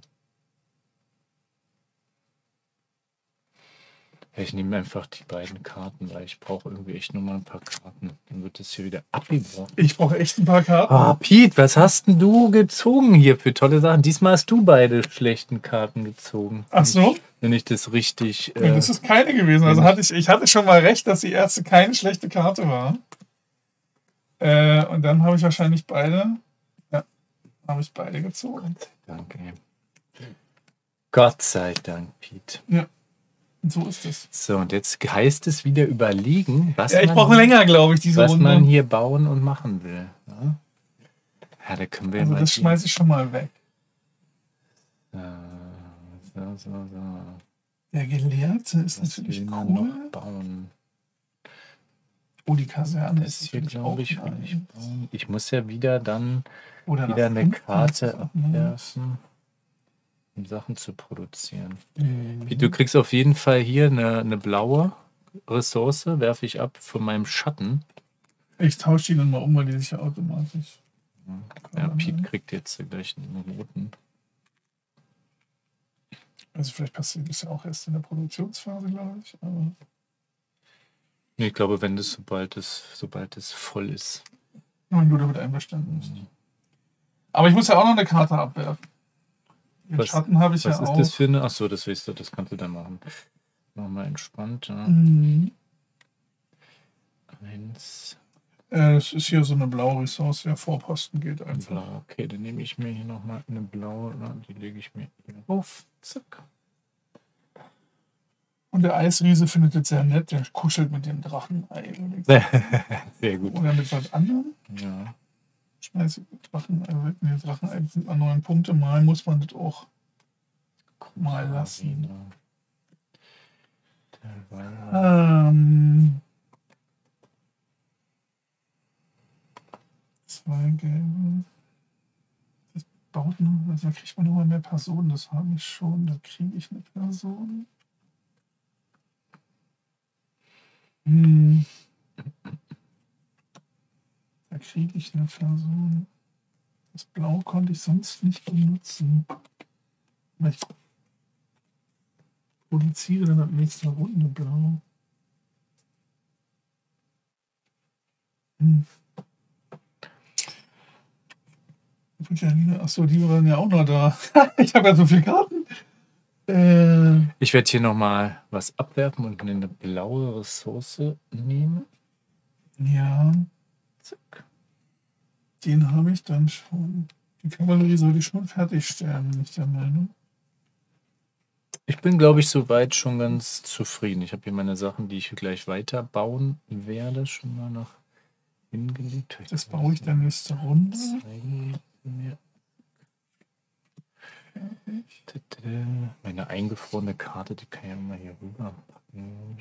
Ja, ich nehme einfach die beiden Karten, weil ich brauche irgendwie echt nur mal ein paar Karten. Dann wird das hier wieder abgeworfen. Ich brauche echt ein paar Karten. Ah, Pete, was hast denn du gezogen hier für tolle Sachen? Diesmal hast du beide schlechten Karten gezogen. Ach so? Wenn ich das richtig. Nee, Äh, das ist keine gewesen. Also hatte ich, ich hatte schon mal recht, dass die erste keine schlechte Karte war. Äh, und dann habe ich wahrscheinlich beide. Ja, habe ich beide gezogen. Danke. Gott sei Dank, Pete. Und so ist es. So, und jetzt heißt es wieder überlegen, was, Ja, ich man, brauche länger, glaube ich, diese was Runde. man hier bauen und machen will. Ja, ja da können wir Also mal. das die- schmeiße ich schon mal weg. So, so, so, so. Der Gelehrte ist Was natürlich will man cool. noch bauen? Oh, die Kaserne Das ist hier, natürlich auch glaube ich, will ich nice. bauen. Ich muss ja wieder dann Oder wieder nach eine hinten Karte ist das auch nice. abwerfen, um Sachen zu produzieren. Mhm. Du kriegst auf jeden Fall hier eine, eine blaue Ressource, werfe ich ab von meinem Schatten. Ich tausche die dann mal um, weil die sich ja automatisch. Ja, Pete kriegt jetzt gleich einen roten. Also vielleicht passiert das ja auch erst in der Produktionsphase, glaube ich. Aber Nee, ich glaube, wenn das sobald es, sobald es voll ist. wenn du damit einverstanden bist. Aber ich muss ja auch noch eine Karte abwerfen. Den Was, Schatten habe ich was ja ist auch. das für eine? Achso, das weißt du, das kannst du dann machen. Nochmal entspannt. Ja. Mhm. Eins. Äh, es ist hier so eine blaue Ressource, der Vorposten geht einfach. Blau. Okay, dann nehme ich mir hier nochmal eine blaue. Na, die lege ich mir hier auf. Zack. Und der Eisriese findet es sehr nett, der kuschelt mit dem Drachenei. Sehr gut. Oder mit was anderem. Ja. Schmeiße ich Drachenei weg. Nee, Drachenei sind mal neun Punkte. Mal muss man das auch mal lassen. Ähm, zwei gelbe. Das baut noch, also da kriegt man noch mal mehr Personen. Das habe ich schon. Da kriege ich eine Person. Hm. Da kriege ich eine Person. Das Blau konnte ich sonst nicht benutzen. Aber ich produziere dann ab nächster Runde Blau. Hm. Achso, die waren ja auch noch da. Ich habe ja so viele Karten. Äh, Ich werde hier nochmal was abwerfen und eine blaue Ressource nehmen. ja, Zack. den habe ich dann schon. Die Kavallerie sollte ich schon fertigstellen, bin ich der Meinung. Ich bin, glaube ich, soweit schon ganz zufrieden. Ich habe hier meine Sachen, die ich gleich weiterbauen werde, schon mal nach hingelegt. Das baue ich dann nächste Runde. Meine eingefrorene Karte, die kann ich ja mal hier rüber packen.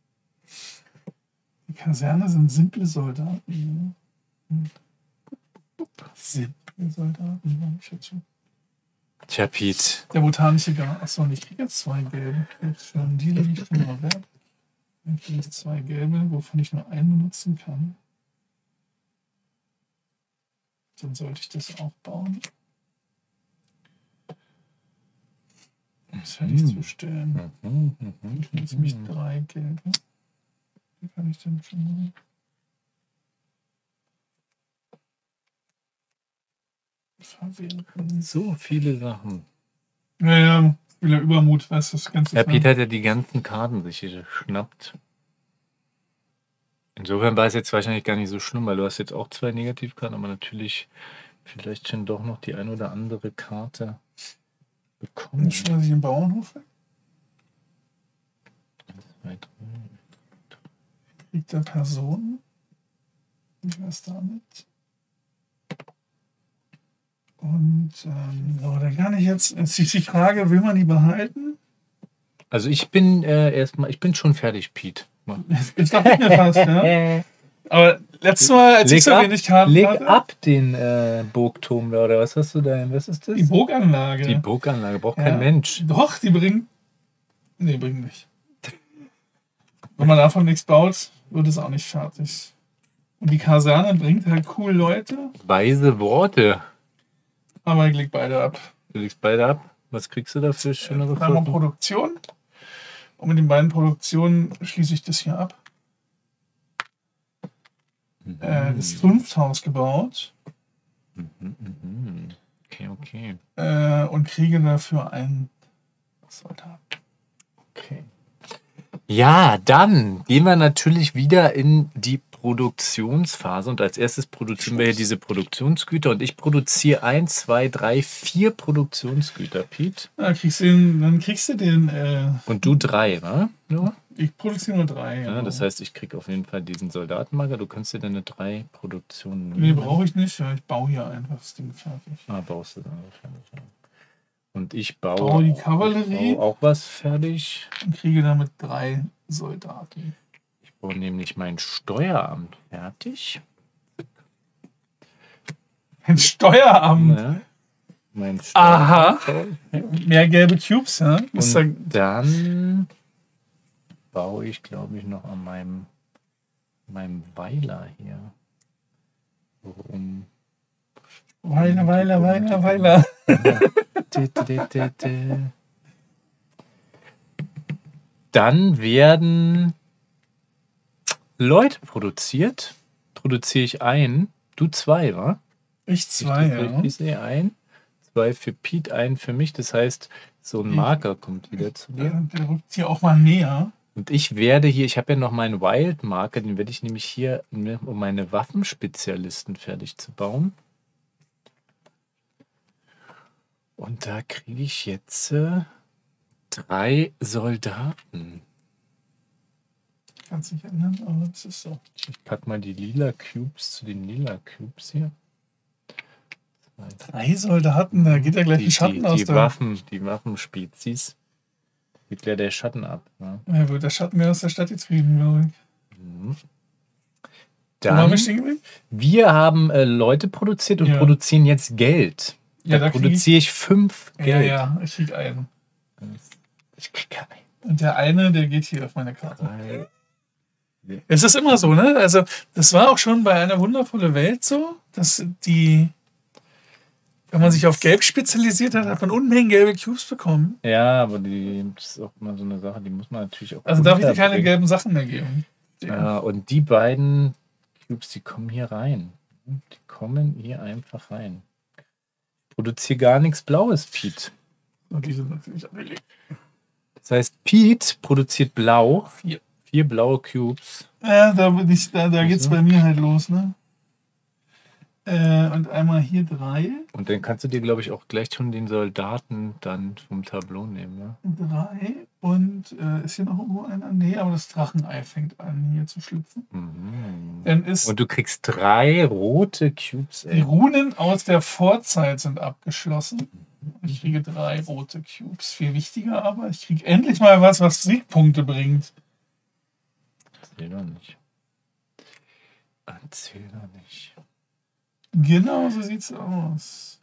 Die Kaserne sind simple Soldaten. Simple Soldaten, sag ich jetzt schon. Tja, Pete. Der botanische Garten. Achso, und ich kriege jetzt zwei gelbe. Jetzt schon, die lege ich schon mal weg. Dann kriege ich zwei gelbe, wovon ich nur einen benutzen kann. Dann sollte ich das auch bauen. Um es fertigzustellen. Mhm, mhm, Jetzt nämlich drei gelbe. Die kann ich dann schon mal. Verwenden. So viele Sachen. Naja, wieder Übermut, weißt du, das Ganze. Herr Pete hat ja die ganzen Karten sich hier geschnappt. Insofern war es jetzt wahrscheinlich gar nicht so schlimm, weil du hast jetzt auch zwei Negativkarten, aber natürlich vielleicht schon doch noch die ein oder andere Karte bekommen. Dann schmeiße ich den Bauernhof weg. Zwei, drei. Kriegt der Person. Wie wär's damit? Und ähm, so, dann kann ich jetzt, jetzt ist die Frage, will man die behalten? Also ich bin äh, erstmal, ich bin schon fertig, Pete. Ich dachte mir fast, ja. Aber letztes Mal, als ich so wenig Karten leg hatte, ab den äh, Burgturm da, oder was hast du da? Was ist das? die Burganlage. Die Burganlage braucht Ja. kein Mensch. Doch, die bringen. Nee, bringen nicht. Wenn man davon nichts baut, wird es auch nicht fertig. Und die Kaserne bringt halt cool Leute, Weise Worte. aber ich leg beide ab. Du legst beide ab. Was kriegst du da für schönere Dann haben wir Fotos? Produktion. Und mit den beiden Produktionen schließe ich das hier ab. Mhm. Äh, das Zunfthaus gebaut. Mhm, mhm. Okay, okay. Äh, und kriege dafür einen Soldat. Okay. Ja, dann gehen wir natürlich wieder in die Produktionsphase und als erstes produzieren wir hier diese Produktionsgüter und ich produziere ein, zwei, drei, vier Produktionsgüter, Pete. Ja, kriegst du den, dann kriegst du den. Äh, Und du drei, wa? Nur? ich produziere nur drei. Ja, genau. das heißt, ich kriege auf jeden Fall diesen Soldatenmager. Du kannst dir deine drei Produktionen Nee, brauche ich nicht. Ja, ich baue hier einfach das Ding fertig. Ah, baust du dann wahrscheinlich. Ja. Und ich baue, Baue die Kavallerie. ich baue auch was fertig. Und kriege damit drei Soldaten. Ich baue nämlich mein Steueramt fertig. Ein Steueramt. Ja. Mein Aha. Steueramt. Mehr gelbe Cubes, ja? Ist da, Und dann baue ich, glaube ich, noch an meinem, meinem Weiler hier rum. Weiler, Weiler, Weiler, Weiler. Dann werden Leute produziert. Produziere ich ein. Du zwei, wa? Ich zwei, ja. Ich sehe ein. zwei für Pete, einen für mich. Das heißt, so ein Marker kommt wieder zu dir. Der, der rückt hier auch mal näher. Und ich werde hier, ich habe ja noch meinen Wild-Marker, den werde ich nämlich hier, um meine Waffenspezialisten fertig zu bauen. Und da kriege ich jetzt äh, drei Soldaten. Kann sich ändern, aber das ist so. Ich packe mal die lila Cubes zu den lila Cubes hier. Drei Soldaten, da geht ja gleich die, ein Schatten die, aus die der... Waffen, die Waffenspezies. Geht ja der Schatten ab. Ne? Ja, wird der Schatten mehr aus der Stadt getrieben, glaube ich. Mhm. Dann, Dann, wir haben äh, Leute produziert und ja. produzieren jetzt Geld. Ja, da, da produziere ich, ich fünf ja, Geld. Ja, ich krieg einen. Ich krieg keinen. Und der eine, der geht hier auf meine Karte. Drei. Es ist immer so, ne? Also, das war auch schon bei Einer wundervolle Welt so, dass die, wenn man sich auf Gelb spezialisiert hat, hat man Unmengen gelbe Cubes bekommen. Ja, aber die, das ist auch immer so eine Sache, die muss man natürlich auch. Also darf ich dir keine gelben Sachen mehr geben. Ja, und die beiden Cubes, die kommen hier rein. Die kommen hier einfach rein. Ich produziere gar nichts Blaues, Pete. Und die sind natürlich angelegt. Das heißt, Pete produziert blau. Vier. Vier blaue Cubes. Ja, da, bin ich, da, da geht's bei mir halt los, ne? Äh, und einmal hier drei. Und dann kannst du dir, glaube ich, auch gleich schon den Soldaten dann vom Tableau nehmen, ja? Drei. Und äh, ist hier noch irgendwo einer? Nee, aber das Drachenei fängt an, hier zu schlüpfen. Mhm. Dann ist und du kriegst drei rote Cubes. Die Runen aus der Vorzeit sind abgeschlossen. Ich kriege drei rote Cubes. Viel wichtiger aber, ich kriege endlich mal was, was Siegpunkte bringt. Erzähl doch nicht. Erzähl doch nicht. Genau so sieht's aus.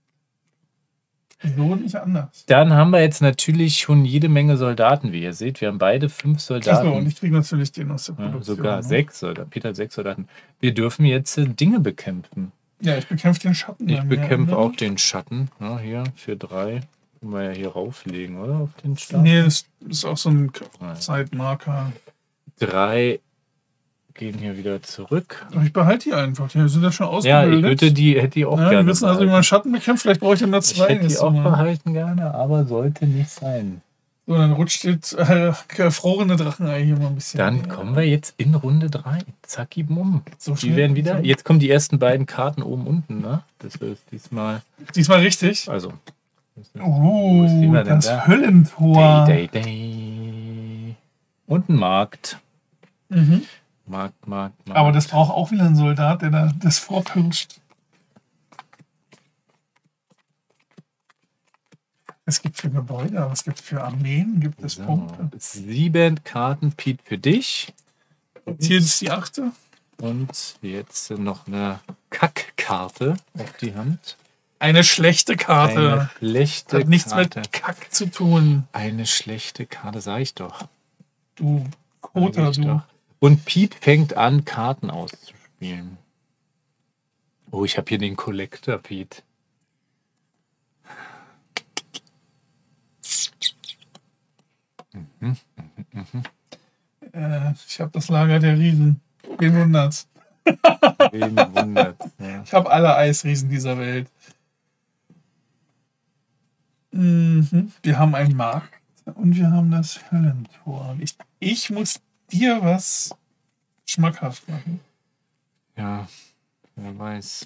So nicht anders. Dann haben wir jetzt natürlich schon jede Menge Soldaten, wie ihr seht. Wir haben beide fünf Soldaten. Achso, und ich kriege natürlich den aus der Produktion. Ja, sogar ne? sechs Soldaten. Peter hat sechs Soldaten. Wir dürfen jetzt äh, Dinge bekämpfen. Ja, ich bekämpfe den Schatten. Ich bekämpfe auch den Schatten. Ja, hier für drei. Können wir ja hier rauflegen, oder? Auf den Start. Nee, das ist auch so ein Zeitmarker. Drei gehen hier wieder zurück. Aber ich behalte die einfach. Die sind ja schon Ja, ausgebildet. ich würde die, hätte die auch ja, gerne wir wissen also, wie man Schatten bekämpft. Vielleicht brauche ich dann nur zwei. Ich hätte die auch mal. behalten gerne, aber sollte nicht sein. So, dann rutscht das äh, gefrorene Drachenei hier mal ein bisschen. Dann ja. kommen wir jetzt in Runde drei. Zacki bumm. So die werden wieder. Jetzt kommen die ersten beiden Karten oben unten, ne? Das ist diesmal. Diesmal richtig. Also. Oh, das da? Höllentor. Day, day, day. Und ein Markt. Mhm. Markt, Markt, Markt. Aber das braucht auch wieder ein Soldat, der da das vorpirscht. Es gibt für Gebäude, aber es gibt für Armeen, gibt es so. Punkte. Sieben Karten, Pete, für dich. Hier ist die achte. Und jetzt noch eine Kackkarte auf die Hand. Eine schlechte Karte. Eine schlechte Hat nichts Karte. mit Kack zu tun. Eine schlechte Karte, sag ich doch. Du Koter, du. Doch. Und Pete fängt an, Karten auszuspielen. Oh, ich habe hier den Collector, Pete. Mhm, mhm, mhm. Äh, ich habe das Lager der Riesen. Wen wundert's? Wen wundert's, ja. Ich habe alle Eisriesen dieser Welt. Mhm. Wir haben einen Markt und wir haben das Höllentor. Ich, ich muss dir was schmackhaft machen. Ja, wer weiß.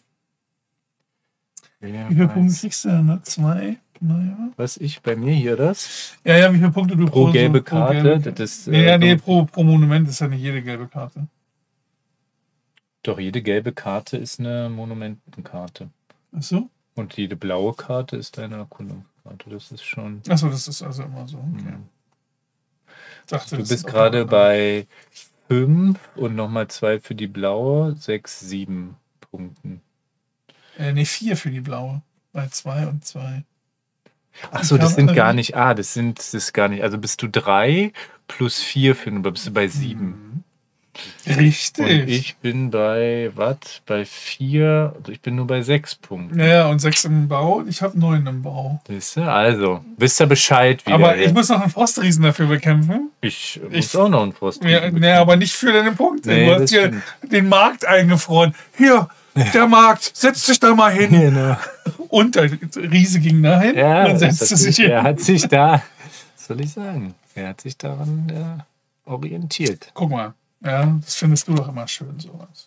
Wer Wie viele weiß. Punkte kriegst du denn? Ne? Zwei? Naja. Was ich bei mir hier das? Ja, ja, wie viele Punkte du Pro gelbe pro Karte. gelbe- Das ist, Nee, äh, ja, nee, so- pro, pro Monument ist ja nicht jede gelbe Karte. Doch, jede gelbe Karte ist eine Monumentenkarte. Achso? Und jede blaue Karte ist eine Erkundungskarte. Das ist schon. Achso, das ist also immer so. Okay. Ja. Dachte, Du das bist ist auch gerade immer- bei fünf und nochmal zwei für die blaue, sechs, sieben Punkten. Äh, nee, vier für die blaue. Bei zwei und zwei. Achso, Ich das hab, sind äh, gar nicht. Ah, das sind das ist gar nicht. Also bist du drei plus vier für, bist du bei sieben. Richtig. Und ich bin bei, was? Bei vier, also ich bin nur bei sechs Punkten. Naja, und sechs im Bau. Ich habe neun im Bau. Siehst du? Also, wisst ihr Bescheid wieder. Aber ich ja? muss noch einen Frostriesen dafür bekämpfen. ich muss ich- auch noch einen Frost. Ja, nee, aber nicht für deine Punkte. Nee, du das hast hier stimmt. den Markt eingefroren. Hier, der Markt, setz dich da mal hin. Genau. Und der Riese ging dahin Ja, und dann das setzte hat sich sich, er hin. hat sich da, was soll ich sagen, er hat sich daran äh, orientiert. Guck mal, ja, das findest du doch immer schön, sowas.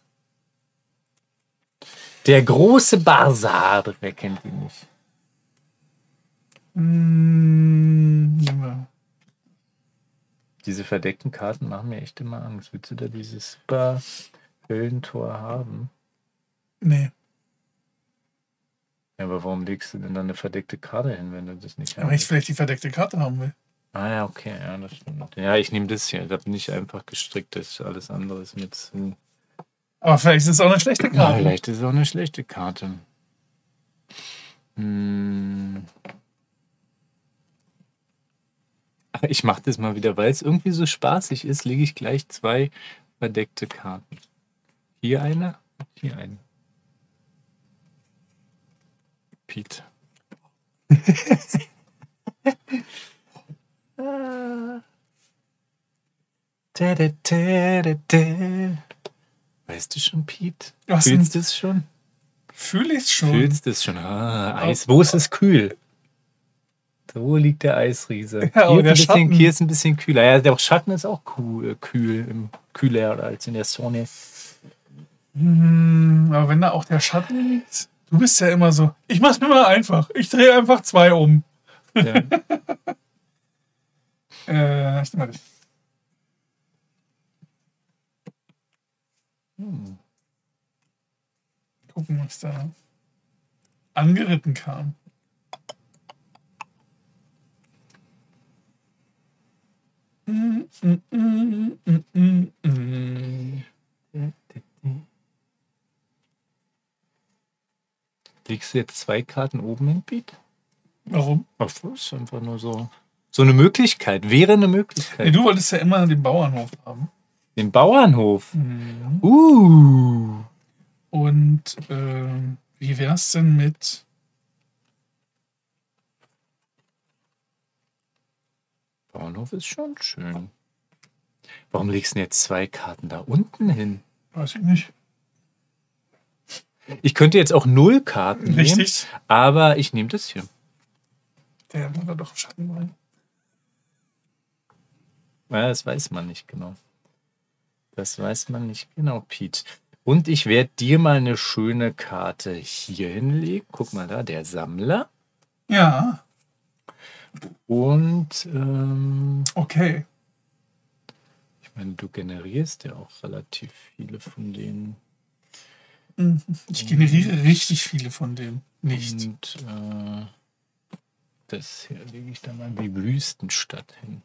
Der große Barsar, wer kennt ihn nicht? Hm, nehmen wir. Diese verdeckten Karten machen mir echt immer Angst. Willst du da dieses super Höllentor haben? Nee, Ja, aber warum legst du denn dann eine verdeckte Karte hin, wenn du das nicht aber ich vielleicht die verdeckte Karte haben will. Ah ja, okay, ja, das stimmt. Ja, ich nehme das hier. Da bin ich einfach gestrickt, das alles andere ist mir zu. Aber vielleicht ist es auch eine schlechte Ja, Karte. vielleicht ist es auch eine schlechte Karte. Hm. Ich mache das mal wieder, weil es irgendwie so spaßig ist, lege ich gleich zwei verdeckte Karten. Hier eine, hier eine. Pete. Da, da, da, da, da. Weißt du schon, Pete? Was Fühlst denn? du es schon? Fühle ich es schon. Fühlst du es schon? Ah, Eis. Wo ist es kühl? Wo liegt der Eisriese? Ja, hier, der ist ein bisschen, Schatten. hier ist ein bisschen kühler. Ja, der Schatten ist auch cool, kühl, im, kühler als in der Sonne. Hm, aber wenn da auch der Schatten liegt, du bist ja immer so, ich mach's mir mal einfach. Ich drehe einfach zwei um. Ja. Äh, ich nehme mal dich. Hm. Gucken, was da angeritten kam. Mm, mm, mm, mm, mm, mm. Legst du jetzt zwei Karten oben hin, Pete? Warum? Ach, das ist einfach nur so. So eine Möglichkeit, wäre eine Möglichkeit. Nee, du wolltest ja immer den Bauernhof haben. Den Bauernhof. Mhm. Uh. Und ähm, wie wär's denn mit Bauernhof ist schon schön. Warum legst du denn jetzt zwei Karten da unten hin? weiß ich nicht. Ich könnte jetzt auch null Karten nehmen, Richtig. aber ich nehme das hier. Der war da doch im Schatten rein. Ja, das weiß man nicht genau. Das weiß man nicht genau, Pete. Und ich werde dir mal eine schöne Karte hier hinlegen. Guck mal da, der Sammler. Ja, Und ähm, okay. ich meine, du generierst ja auch relativ viele von denen. Mhm. Ich generiere richtig viele von denen. Nicht. Und äh, das hier lege ich dann mal die Wüstenstadt hin.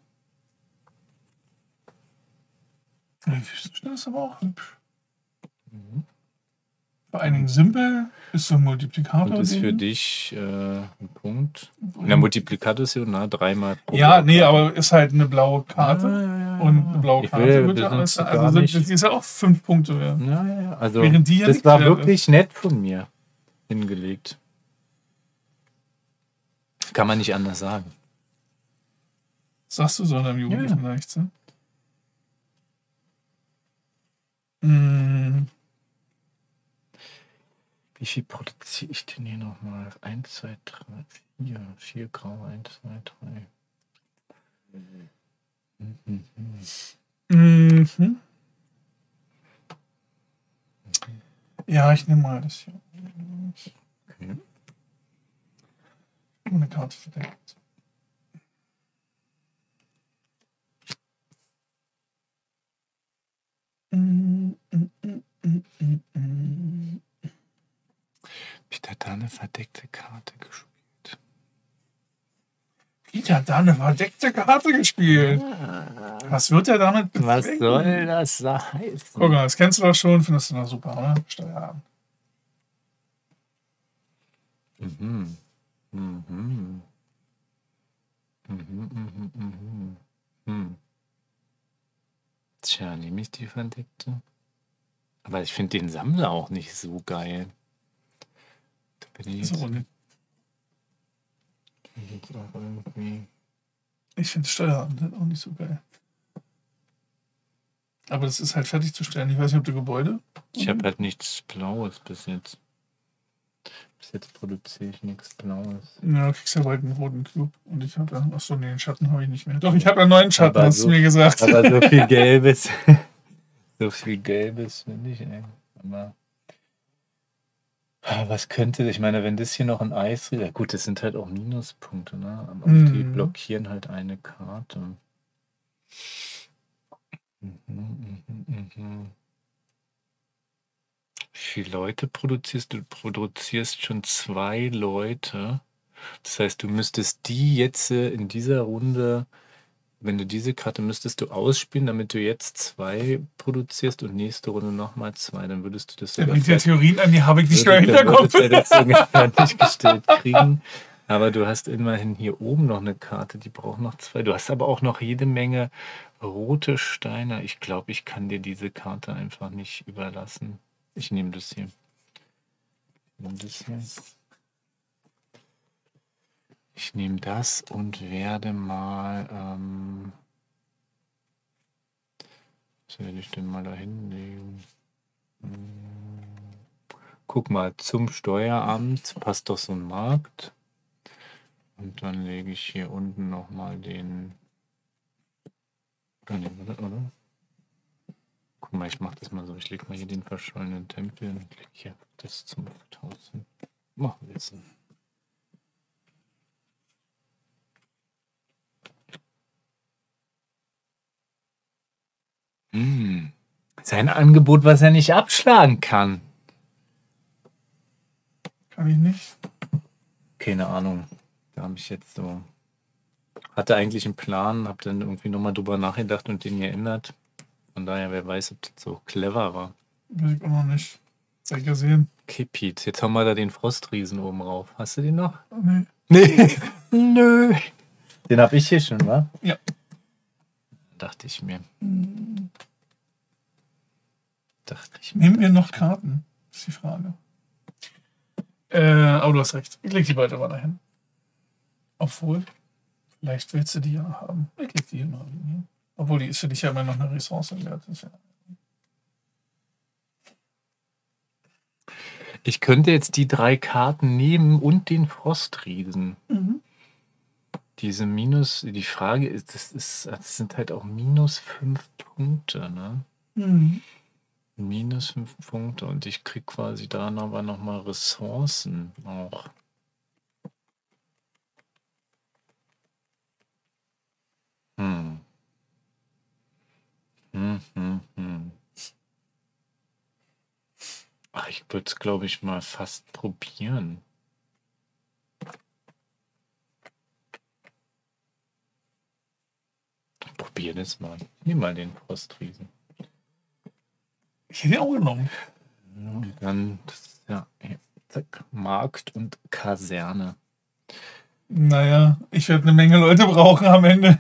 Die Wüstenstadt ist aber auch hübsch. Mhm. Vor allen Dingen simpel, ist so ein Multiplikator. Und ist für Ding. dich äh, ein Punkt. In der Multiplikator ist ja na, dreimal pro Ja, blaue nee, Karte. aber ist halt eine blaue Karte. Ja, ja, ja, Und ja. eine blaue Ich Karte will wird ja das alles. gar Also nicht- das ist ja auch fünf Punkte wert. Ja, ja, ja. Also Während die ja das nichts war wert wirklich nett von mir hingelegt. Kann man nicht anders sagen. Sagst du so in deinem jugendlichen Ja. Leichtsinn? Mm, Wie viel produziere ich denn hier nochmal? eins, zwei, drei, vier. vier Grau, eins, zwei, drei. Mhm. mhm. Ja, ich nehme mal das hier. Okay. Eine Karte verdeckt. Mm, mm, mm, mm, mm, mm. Peter hat da eine verdeckte Karte gespielt. Peter hat da eine verdeckte Karte gespielt. Was wird er damit Was bezwecken? soll das heißen? Guck mal, das kennst du doch schon, findest du noch super, oder? Steuern. Mhm. Mhm. Mhm, mhm, mhm, mhm. Tja, nehme ich die verdeckte? Aber ich finde den Sammler auch nicht so geil. Da bin ich jetzt, So, ne? bin ich jetzt auch irgendwie. Ich finde Steueramt auch nicht so geil. Aber das ist halt fertigzustellen. Ich weiß nicht, ob du Gebäude. Ich habe halt nichts Blaues bis jetzt. Bis jetzt produziere ich nichts Blaues. Ja, du kriegst ja bald einen roten Cube. Und ich habe ja. Achso, nee, den Schatten habe ich nicht mehr. Doch, ich habe einen neuen Schatten, Aber hast so, du mir gesagt. aber so viel Gelbes. So viel Gelbes finde ich, ey. Aber. Was könnte, ich meine, wenn das hier noch ein Eis, ja gut, das sind halt auch Minuspunkte, ne? Aber Mhm. die blockieren halt eine Karte. Mhm, mhm, mhm, mhm. Wie viele Leute produzierst du? Du produzierst schon zwei Leute. Das heißt, du müsstest die jetzt äh, in dieser Runde, wenn du diese Karte müsstest du ausspielen, damit du jetzt zwei produzierst und nächste Runde nochmal zwei. Dann würdest du das Der sogar bringt ja fer- Theorien an, die habe ich nicht mehr im würdest, dann Hinterkopf. würdest du das sogar fertiggestellt kriegen. Aber du hast immerhin hier oben noch eine Karte, die braucht noch zwei. Du hast aber auch noch jede Menge rote Steine. Ich glaube, ich kann dir diese Karte einfach nicht überlassen. Ich nehme das hier. Ich nehme das hier. Ich nehme das und werde mal. Ähm, was werde ich denn mal da hinlegen? Hm, guck mal, zum Steueramt passt doch so ein Markt. Und dann lege ich hier unten nochmal den. Oder, nee, oder, oder? Guck mal, ich mache das mal so. Ich lege mal hier den verschollenen Tempel und lege hier das zum Vertauschen. Machen wir jetzt. Hm. Sein Angebot, was er nicht abschlagen kann. Kann ich nicht. Keine Ahnung. Da habe ich jetzt so. Hatte eigentlich einen Plan, habe dann irgendwie nochmal drüber nachgedacht und den geändert. Von daher, wer weiß, ob das so clever war. Weiß ich auch noch nicht. Soll ich ja sehen. Okay, Pete, jetzt haben wir da den Frostriesen oben rauf. Hast du den noch? Nee. Nee. Nö. Den habe ich hier schon, wa? Ja. Dachte ich mir. Dachte ich mir. Nehmen wir noch Karten? Ist die Frage. Äh, aber du hast recht. Ich leg die beide mal dahin. Obwohl, vielleicht willst du die ja haben. Ich leg die hier mal hin. Obwohl, die ist für dich ja immer noch eine Ressource wert. Das ist ja Ich könnte jetzt die drei Karten nehmen und den Frostriesen. Mhm. Diese Minus, die Frage ist, das, ist, das sind halt auch minus fünf Punkte, ne? Mhm. Minus fünf Punkte und ich krieg quasi da aber nochmal Ressourcen auch. Hm. Hm, hm, hm. Ach, ich würde es, glaube ich, mal fast probieren. Probier das mal. Nimm mal den Frostriesen. Ich hätte ihn auch genommen. Ja, dann, das, ja, hier, zack, Markt und Kaserne. Naja, ich werde eine Menge Leute brauchen am Ende.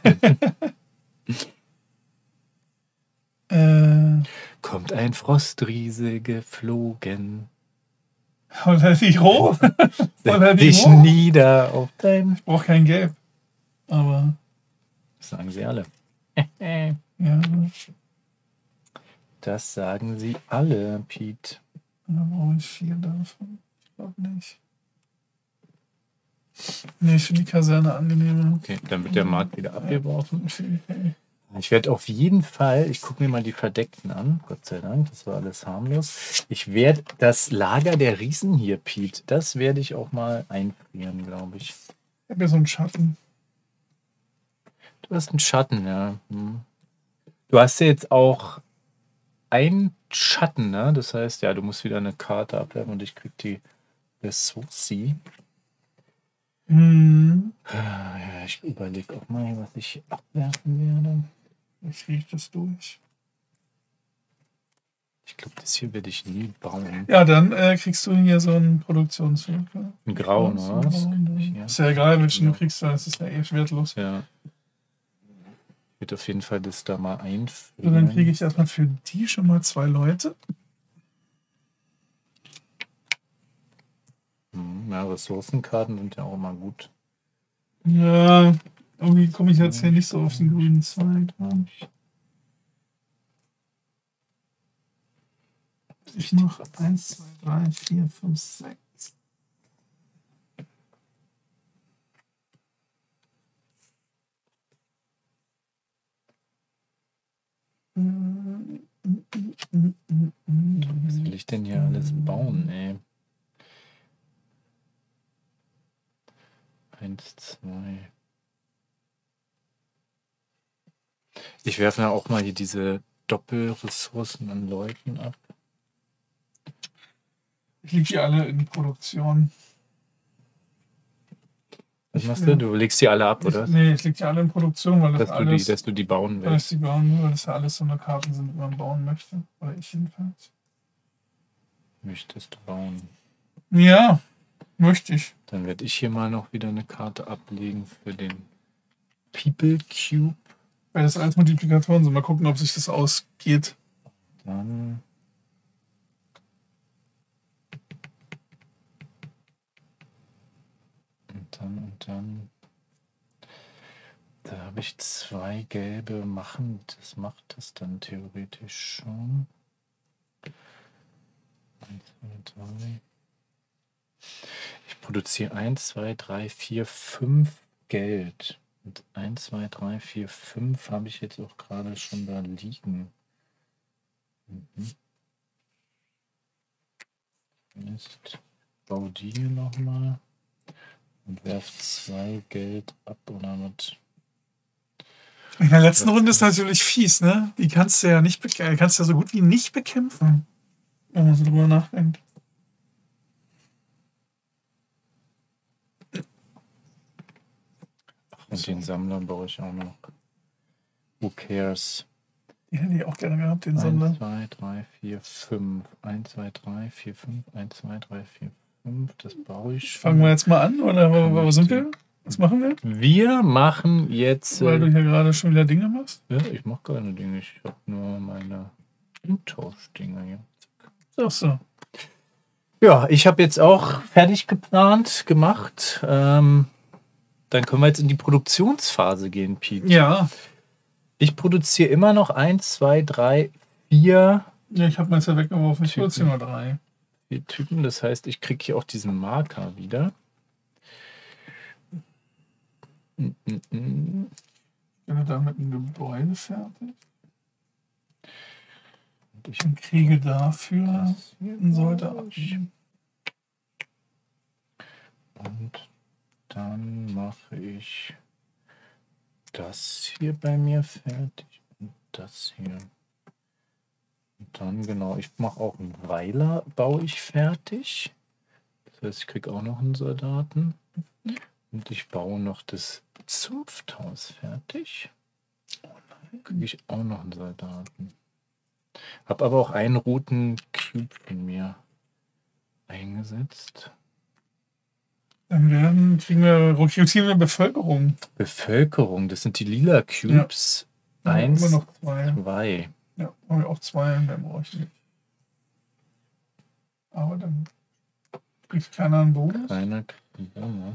äh, Kommt ein Frostriese geflogen. oder die hoch? Oder Setz die dich hoch? nieder auf dein. Ich brauche kein Gelb. Aber, Das sagen sie alle. ja, Das sagen sie alle, Pete. da brauche ich vier davon. Ich glaube nicht. Nee, ich finde die Kaserne angenehmer. Okay, dann wird der Markt wieder abgeworfen. Okay. Ich werde auf jeden Fall, ich gucke mir mal die Verdeckten an, Gott sei Dank, das war alles harmlos. Ich werde das Lager der Riesen hier, Pete, das werde ich auch mal einfrieren, glaube ich. Ich habe ja so einen Schatten. Du hast einen Schatten, ja. Hm. Du hast ja jetzt auch einen Schatten, ne? Das heißt, ja, du musst wieder eine Karte abwerfen und ich krieg die Ressource. Hm. Ja, ich überlege auch mal, was ich abwerfen werde. Ich rieche das durch. Ich glaube, das hier werde ich nie bauen. Ja, dann äh, kriegst du hier so einen Produktionsfilm. Ein Grauen, So oder was? ein Grauen, Ja. Ist ja egal, welchen du kriegst, weil das ist ja eh wertlos. Ja. Ich werde auf jeden Fall das da mal So, dann einfrieren. kriege ich erstmal für die schon mal zwei Leute. Hm, ja, Ressourcenkarten sind ja auch immer gut. Ja, irgendwie komme ich jetzt hier nicht so auf den grünen Zweig. Ich mache eins, zwei, drei, vier, fünf, sechs. denn hier alles bauen, ey? Eins, zwei. Ich werfe ja auch mal hier diese Doppelressourcen an Leuten ab. Ich liege die alle in Produktion. Was machst du? Du legst die alle ab, oder? Ich, nee, ich leg die alle in Produktion, weil das dass, du alles... die, dass du die bauen Weil, ich willst. die bauen, weil das ja alles so eine Karten sind, die man bauen möchte. Oder ich jedenfalls. Möchtest du bauen? Ja, möchte ich. Dann werde ich hier mal noch wieder eine Karte ablegen für den People Cube. Weil das alles Multiplikatoren sind. Mal gucken, ob sich das ausgeht. Dann... Und dann und dann... Da habe ich zwei gelbe machen. Das macht das dann theoretisch schon. eins, zwei, drei. Ich produziere eins, zwei, drei, vier, fünf Geld. Und eins, zwei, drei, vier, fünf habe ich jetzt auch gerade schon da liegen. Mhm. Jetzt baue die hier nochmal und werf zwei Geld ab oder mit. In der letzten Runde ist natürlich fies, ne? Die kannst du ja nicht bekämpfen. Kannst du ja so gut wie nicht bekämpfen. Wenn man so drüber nachdenkt. Und den Sammler baue ich auch noch. Who cares? Die hätte ich auch gerne gehabt, den Sammler. eins, zwei, drei, vier, fünf. eins, zwei, drei, vier, fünf. eins, zwei, drei, vier, fünf. Das baue ich schon. Fangen wir jetzt mal an, oder wo, wo sind wir? Was machen wir? Wir machen jetzt... Weil du hier gerade schon wieder Dinge machst? Ja, ich mache keine Dinge. Ich habe nur meine Umtauschdinger hier. Ach so. Ja, ich habe jetzt auch fertig geplant, gemacht. Ähm, dann können wir jetzt in die Produktionsphase gehen, Pete. Ja. Ich produziere immer noch eins, zwei, drei, vier... Ja, ich habe meins ja weggeworfen. Ich Typen. produziere nur drei. Vier Typen. Das heißt, ich kriege hier auch diesen Marker wieder. Mm, mm, mm. Ich bin dann mit einem Gebäude fertig. Und ich Ich kriege dafür einen Soldaten. Und dann mache ich das hier bei mir fertig und das hier. Und dann, genau, ich mache auch einen Weiler, baue ich fertig. Das heißt, ich kriege auch noch einen Soldaten. Und ich baue noch das Zunfthaus fertig. Kriege ich auch noch einen Soldaten. Habe aber auch einen roten Cube von mir eingesetzt. Dann werden, kriegen wir, rekrutieren wir Bevölkerung. Bevölkerung, das sind die lila Cubes. Ja. Eins, Immer noch zwei. zwei. Ja, haben wir auch zwei, mehr brauche ich nicht. Aber dann kriegt keiner einen Bonus. Keiner kriegt einen Bonus.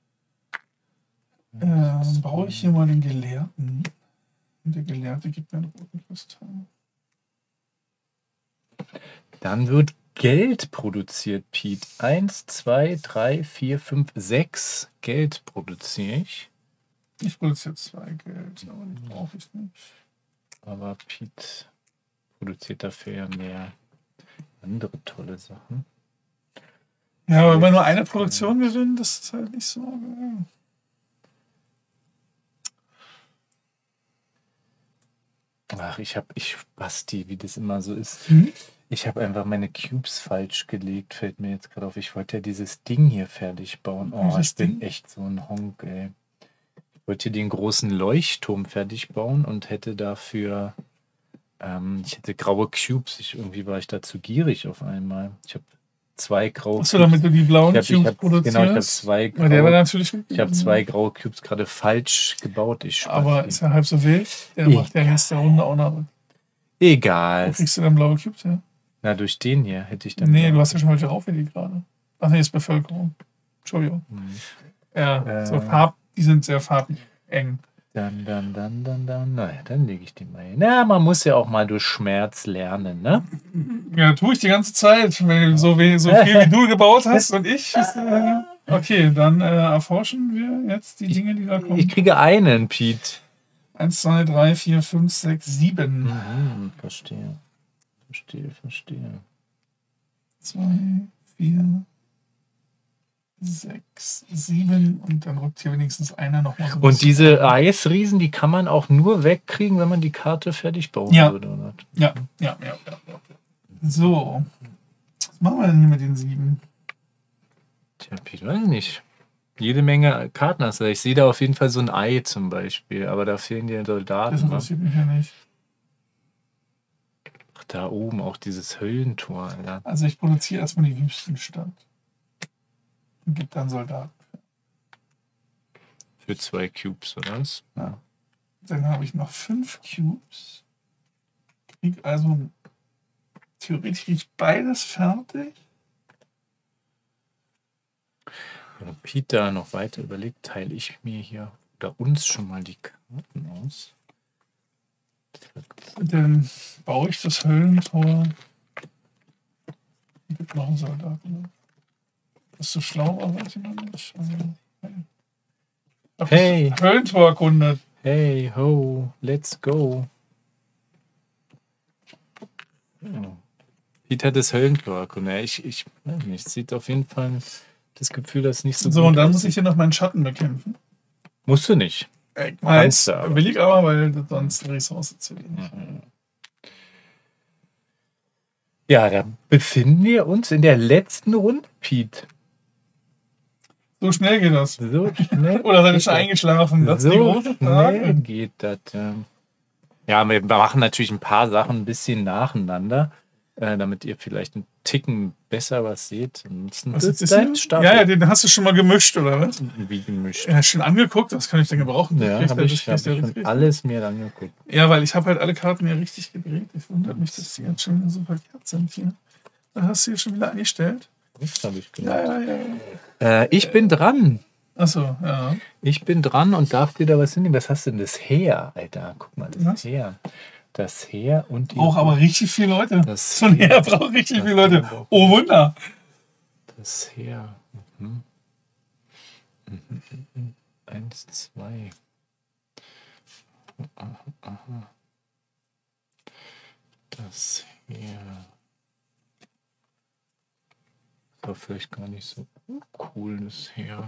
Äh, baue ich hier mal den Gelehrten. Und der Gelehrte gibt mir einen roten Kristall. Dann wird Geld produziert, Pete. Eins, zwei, drei, vier, fünf, sechs Geld produziere ich. Ich produziere zwei Geld, aber die brauche ich nicht. Aber Pete produziert dafür ja mehr andere tolle Sachen. Ja, aber wenn man nur eine Produktion gewinnt, das ist halt nicht so. Ja. Ach, ich habe, ich Basti, wie das immer so ist. Mhm. Ich habe einfach meine Cubes falsch gelegt, fällt mir jetzt gerade auf. Ich wollte ja dieses Ding hier fertig bauen. Oh, Welches ich bin Ding? echt so ein Honk, ey. Ich wollte hier den großen Leuchtturm fertig bauen und hätte dafür, ähm, ich hätte graue Cubes. Ich, irgendwie war ich da zu gierig auf einmal. Ich habe zwei graue Achso, damit du die blauen Ich hab- ich Cubes hab- produzierst. genau, ich habe zwei Weil der war graue, natürlich ich habe zwei graue Cubes gerade falsch gebaut. Ich Aber Spasti. ist ja halb so wild. Der Ich- macht ja nächste Runde auch noch. Wo Egal. kriegst du dann blaue Cubes her? Na, durch den hier hätte ich dann... Nee, du hast ja schon welche raufgelegt gerade. Ach nee, ist Bevölkerung. Entschuldigung. Hm. Ja, Äh. so Farb, die sind sehr farbeng. Dann, dann, dann, dann, dann, naja, dann lege ich die mal hin. Na, man muss ja auch mal durch Schmerz lernen, ne? Ja, tue ich die ganze Zeit, wenn du so, we- so viel wie du gebaut hast und ich. Ist, äh, okay, dann äh, erforschen wir jetzt die Dinge, die da Ich kommen. kriege einen, Pete. Eins, zwei, drei, vier, fünf, sechs, sieben. Mhm, verstehe. Verstehe, verstehe. zwei, vier, sechs, sieben und dann rückt hier wenigstens einer nochmal so ein Und bisschen diese ran. Eisriesen, die kann man auch nur wegkriegen, wenn man die Karte fertig bauen Ja. würde. Oder? Ja, ja, ja, ja. ja. So. Was machen wir denn hier mit den sieben? Tja, ich weiß nicht. Jede Menge Karten hast du. Ich sehe da auf jeden Fall so ein Ei zum Beispiel, aber da fehlen die Das Soldaten. Ne? interessiert mich ja nicht. Ach, da oben auch dieses Höllentor. Alter. Also ich produziere erstmal die Wüstenstadt. Und gebe dann Soldaten. Für zwei Cubes, oder was? Ja. Dann habe ich noch fünf Cubes. Krieg also theoretisch krieg ich beides fertig. Wenn Peter noch weiter überlegt, teile ich mir hier oder uns schon mal die Karten aus. Dann baue ich das Höllentor. Es gibt noch einen Soldaten. Bist du schlau, aber weiß ich noch nicht. Also, hab Hey. das Höllentor erkundet. Hey, ho, let's go. Ja. Peter hat das Höllentor erkundet. Ich, ich weiß nicht, sieht auf jeden Fall das Gefühl, dass nicht so So, gut und dann muss aussieht. ich hier noch meinen Schatten bekämpfen. Musst du nicht. Ich Kannst weiß, du aber. will ich aber, weil sonst die Ressource zu wenig. Ja, da befinden wir uns in der letzten Runde, Pete. So schnell geht das. So schnell. Oder seid ihr geht schon das. eingeschlafen? Das ist die So große schnell Frage. geht das. Ja. Ja, wir machen natürlich ein paar Sachen ein bisschen nacheinander, äh, damit ihr vielleicht einen Ticken besser was seht. Ansonsten Was wird's ist dein das? Stapel. Ja, ja, den hast du schon mal gemischt, oder was? Wie gemischt. Ja, schon angeguckt, was kann ich denn gebrauchen? Ja, Kriegt habe der- ich, kriegt hab der ich schon richtig? alles mir angeguckt. Ja, weil ich habe halt alle Karten hier richtig gedreht. Ich wundere mich, dass die jetzt schon wieder so verkehrt sind hier. Da hast du hier schon wieder eingestellt. Das habe ich Ja, gemacht. ja, ja. Äh, ich bin dran. Achso, ja. Ich bin dran und darf dir da was hinnehmen. Was hast du denn das Heer, Alter? Guck mal, das Was? Heer. Das Heer und die. Braucht aber richtig viele Leute. Das- So ein Heer braucht richtig das viele Leute. Heer braucht- Oh Wunder. Das Heer. Mhm. Mhm, mhm. Eins, zwei. Aha, aha. Das Heer. Das war vielleicht gar nicht so cool, das Heer.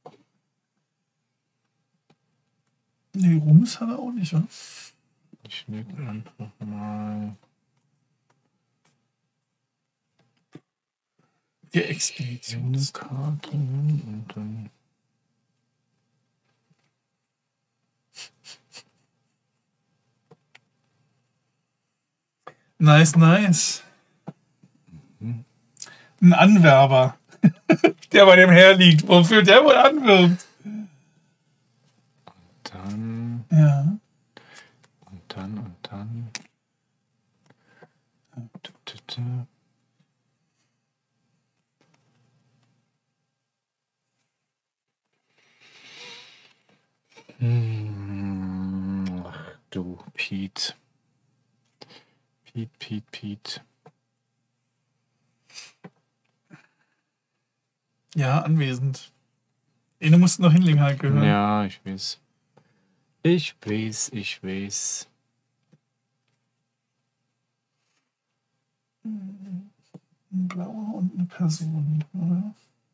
Nee, Rums hat er auch nicht, oder? Ich leg einfach mal. Die Expedition. Karte und dann. Nice, nice. Ein Anwerber, der bei dem herliegt. Wofür der wohl anwirbt? Dann Ja. und dann und dann. Tü, tü, tü. Hm, ach du, Pete. Pete, Pete, Pete. Ja, anwesend. Ey, du musst noch hinlegen, halt gehört. Ja, ich weiß. Ich weiß, ich weiß. Ein blauer und eine Person. Oder?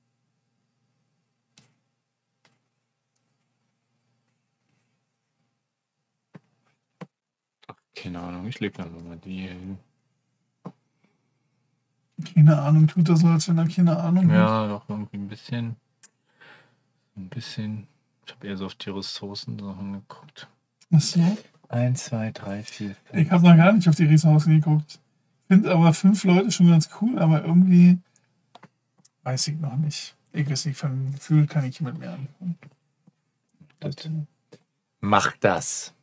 Keine Ahnung, ich leg einfach mal die hier hin. Keine Ahnung, tut er so, als wenn er keine Ahnung hat. Ja, doch irgendwie ein bisschen. Ein bisschen. Ich habe eher so auf die Ressourcen-Sachen geguckt. Achso. Eins, zwei, drei, vier, fünf. Ich habe noch gar nicht auf die Ressourcen geguckt. Finde aber fünf Leute schon ganz cool, aber irgendwie weiß ich noch nicht. Ich weiß nicht, von dem Gefühl kann ich mit mehr anfangen. Das. Mach das.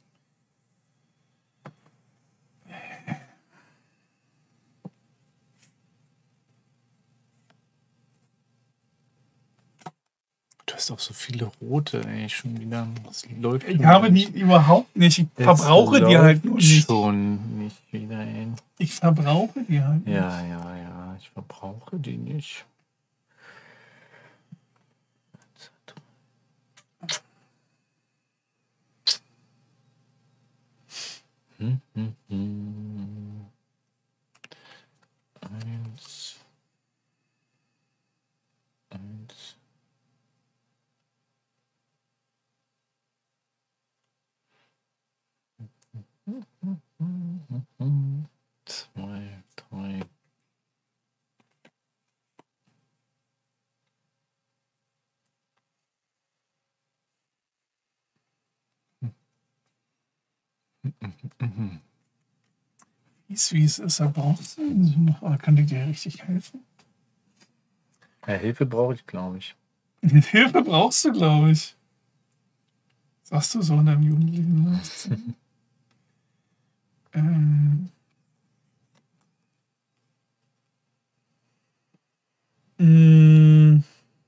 Du hast auch so viele rote, ey, schon wieder. Das läuft Ich schon habe die nicht. überhaupt nicht. Ich Es verbrauche die läuft halt nur nicht. schon nicht wieder, ey. Ich verbrauche die halt nicht. Ja, ja, ja, ich verbrauche die nicht. Hm, hm, hm. Eins, Wie es wie es ist, da brauchst du noch, oder kann ich dir richtig helfen? Ja, Hilfe brauche ich, glaube ich. Hilfe brauchst du, glaube ich. Sagst du so in deinem jugendlichen Leichtsinn? ähm. Mm.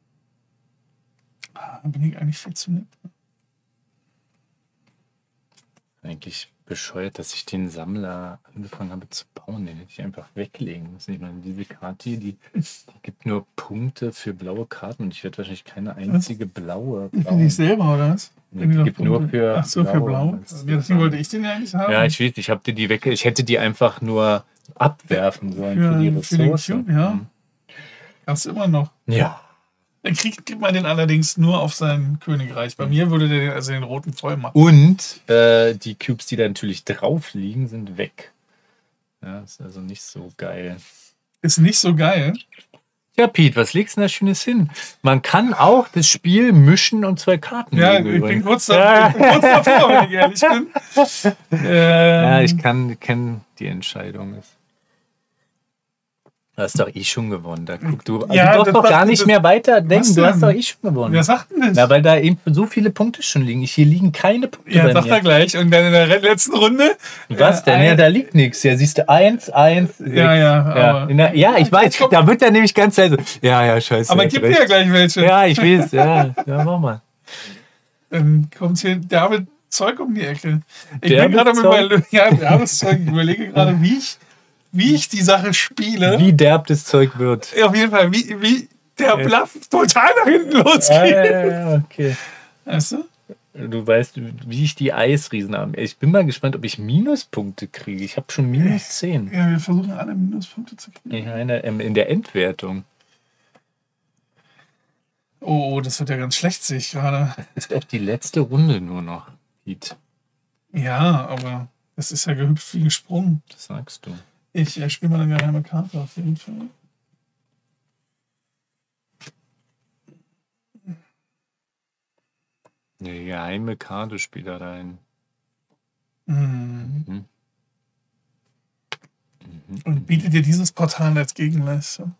Ah, bin ich eigentlich viel zu nett. Eigentlich bescheuert, dass ich den Sammler angefangen habe zu bauen. Den hätte ich einfach weglegen müssen. Ich meine, diese Karte hier, die, die gibt nur Punkte für blaue Karten und ich werde wahrscheinlich keine einzige blaue Für bauen. dich selber, oder was? Nee, die gibt nur für Ach so, für blau. Das- Ja, deswegen wollte ich den ja eigentlich haben. Ja, ich weiß, ich habe dir die weg. Ich hätte die einfach nur abwerfen sollen für, Für- die für den Ressourcen. Cube, ja. Mhm. Kannst du immer noch. Ja. Dann kriegt, gibt man den allerdings nur auf sein Königreich. Bei mir würde der den, also den roten voll machen. Und äh, die Cubes, die da natürlich drauf liegen, sind weg. Ja, ist also nicht so geil. Ist nicht so geil. Ja, Pete, was legst du denn da Schönes hin? Man kann auch das Spiel mischen und zwei Karten Ja, legen. ich bin übrigens. kurz, da, ich bin kurz davor, wenn ich ehrlich bin. Ähm, Ja, ich kann kenne die Entscheidung. Du hast doch eh schon gewonnen. Da guck, du, Ja, du darfst das doch gar sagt- nicht das- mehr weiter Was denken. Du hast denn? doch eh schon gewonnen. Wer sagt denn das? Ja, weil da eben so viele Punkte schon liegen. Ich, hier liegen keine Punkte Ja, bei sagt mir. er gleich. Und dann in der letzten Runde. Was denn? äh, Ja, da liegt nichts. Ja, siehst du, eins, eins. sechs. Ja, ja, Ja, aber- in der, ja ich weiß. Komm. Da wird er nämlich ganz leise. Ja, ja, scheiße. Aber er hat gib dir recht. ja gleich welche. Ja, ich weiß. Ja, ja, mach mal. Dann kommt hier David Zeug um die Ecke. Ich David bin gerade am Zeug? Überle- ja, David Zeug. Ich überlege gerade, wie ich, wie ich die Sache spiele. Wie derb das Zeug wird. Auf jeden Fall, wie, wie der Ja. Bluff total nach hinten Ja, losgeht. ja, ja, okay. Weißt du? Du weißt, wie ich die Eisriesen habe. Ich bin mal gespannt, ob ich Minuspunkte kriege. Ich habe schon minus zehn. Ja, wir versuchen alle Minuspunkte zu kriegen. Ich meine, ähm, in der Endwertung. Oh, oh, das wird ja ganz schlecht, sehe ich gerade. Ist auch die letzte Runde nur noch, Pete. Ja, aber das ist ja gehüpft wie gesprungen. Das sagst du. Ich äh, spiele mal eine geheime Karte auf jeden Fall. Eine geheime Karte spielt da rein. Mhm. Mhm. Und bietet dir dieses Portal als Gegenleistung.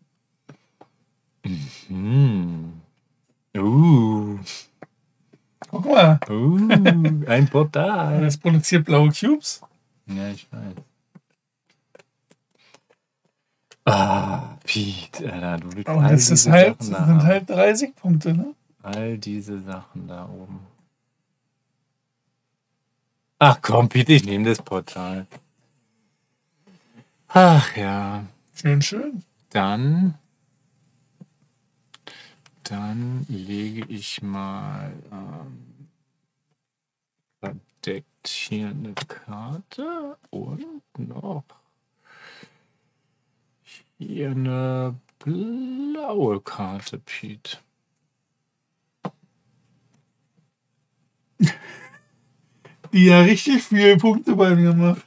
Hm. Uh. Guck mal, Uh. Ein Portal. das produziert blaue Cubes. Ja, ich weiß. Ah, Pete, Alter, du willst Aber all das ist diese halt, Sachen das da sind haben. halt dreißig Punkte, ne? All diese Sachen da oben. Ach komm, Pete, ich nehme das Portal. Ach ja. Schön, schön. Dann, dann lege ich mal ähm, verdeckt hier eine Karte und noch hier eine blaue Karte, Pete. Die ja richtig viele Punkte bei mir macht.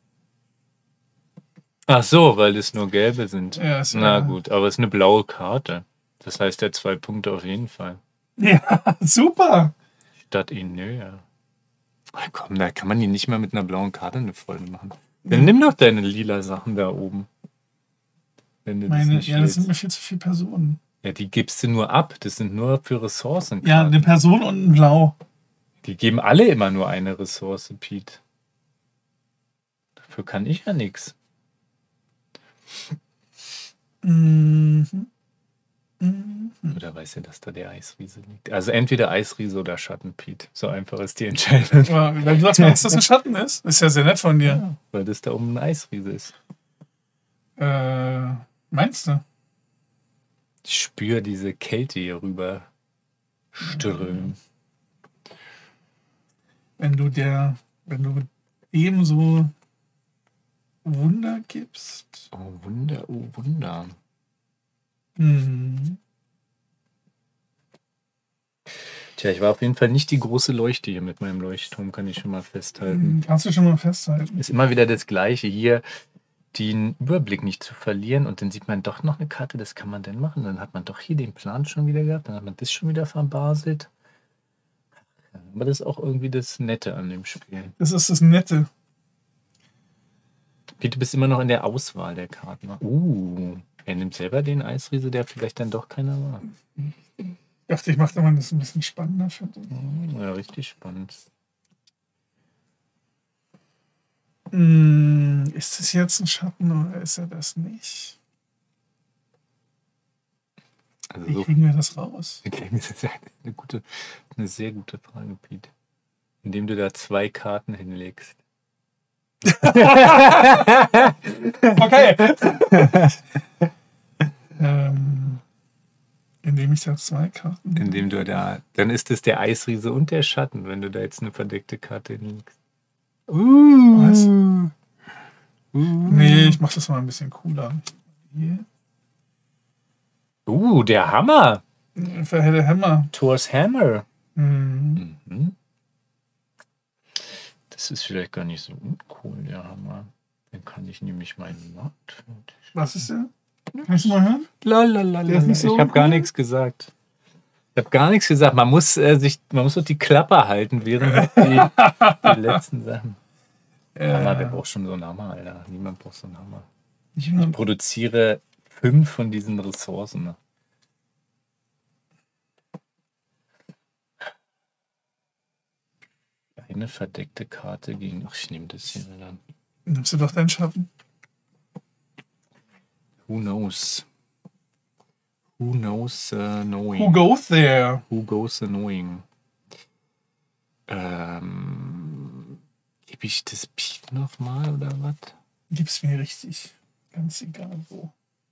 Ach so, weil es nur gelbe sind. Ja, ist Na ja- gut, aber es ist eine blaue Karte. Das heißt, er zwei Punkte auf jeden Fall. Ja, super. Statt ihn, nö, ja. Ach komm, da kann man ihn nicht mal mit einer blauen Karte eine Folge machen. Dann nimm doch deine lila Sachen da oben. Wenn du das Meine, nicht ja, das sind willst. mir viel zu viele Personen. Ja, die gibst du nur ab. Das sind nur für Ressourcen. Ja, eine Person und ein Blau. Die geben alle immer nur eine Ressource, Pete. Dafür kann ich ja nichts. Mhm. Mhm. Oder weißt du, dass da der Eisriese liegt? Also entweder Eisriese oder Schatten, Pete. So einfach ist die Entscheidung. Aber wenn du sagst, dass das ein Schatten ist, ist ja sehr nett von dir. Ja, weil das da oben ein Eisriese ist. Äh, meinst du? Ich spüre diese Kälte hier rüber strömen. Wenn du der, wenn du dem so Wunder gibst. Oh Wunder, oh Wunder. Mhm. Tja, ich war auf jeden Fall nicht die große Leuchte hier mit meinem Leuchtturm, kann ich schon mal festhalten. Kannst du schon mal festhalten. Ist immer wieder das Gleiche. Hier den Überblick nicht zu verlieren und dann sieht man doch noch eine Karte, das kann man denn machen. Dann hat man doch hier den Plan schon wieder gehabt, dann hat man das schon wieder verbaselt. Aber das ist auch irgendwie das Nette an dem Spiel. Das ist das Nette. Pete, du bist immer noch in der Auswahl der Karten. Uh, er nimmt selber den Eisriese, der vielleicht dann doch keiner war. Ich dachte, ich mache da mal das ein bisschen spannender. Ja, richtig spannend. Hm, ist das jetzt ein Schatten oder ist er das nicht? Also Wie so kriegen wir das raus? Okay, das ist eine, gute, eine sehr gute Frage, Pete. Indem du da zwei Karten hinlegst. Okay. ähm, indem ich da zwei Karten. Indem du da. Dann ist es der Eisriese und der Schatten, wenn du da jetzt eine verdeckte Karte hinlegst. Uh. Was? Uh. Nee, ich mach das mal ein bisschen cooler. Hier. Uh, der Hammer. Der Hammer. Thor's Hammer. Mhm. Mhm. Das ist vielleicht gar nicht so uncool, der Hammer. Dann kann ich nämlich meinen Markt. Was ist der? Kannst du mal hören? Lalalala. Der ist nicht so ich habe cool? gar nichts gesagt. Ich habe gar nichts gesagt. Man muss äh, sich, man muss doch die Klappe halten, während die, die letzten Sachen. Äh, Hammer, wer braucht schon so einen Hammer, Alter? Niemand braucht so einen Hammer. ich Ich produziere fünf von diesen Ressourcen. Eine verdeckte Karte gegen. Ach, ich nehme das hier dann. Nimmst du doch deinen Schatten? Who knows? Who knows uh, knowing? Who goes there? Who goes the knowing? Ähm, gebe ich das Pete nochmal oder was? Gib's mir richtig. Ganz egal wo.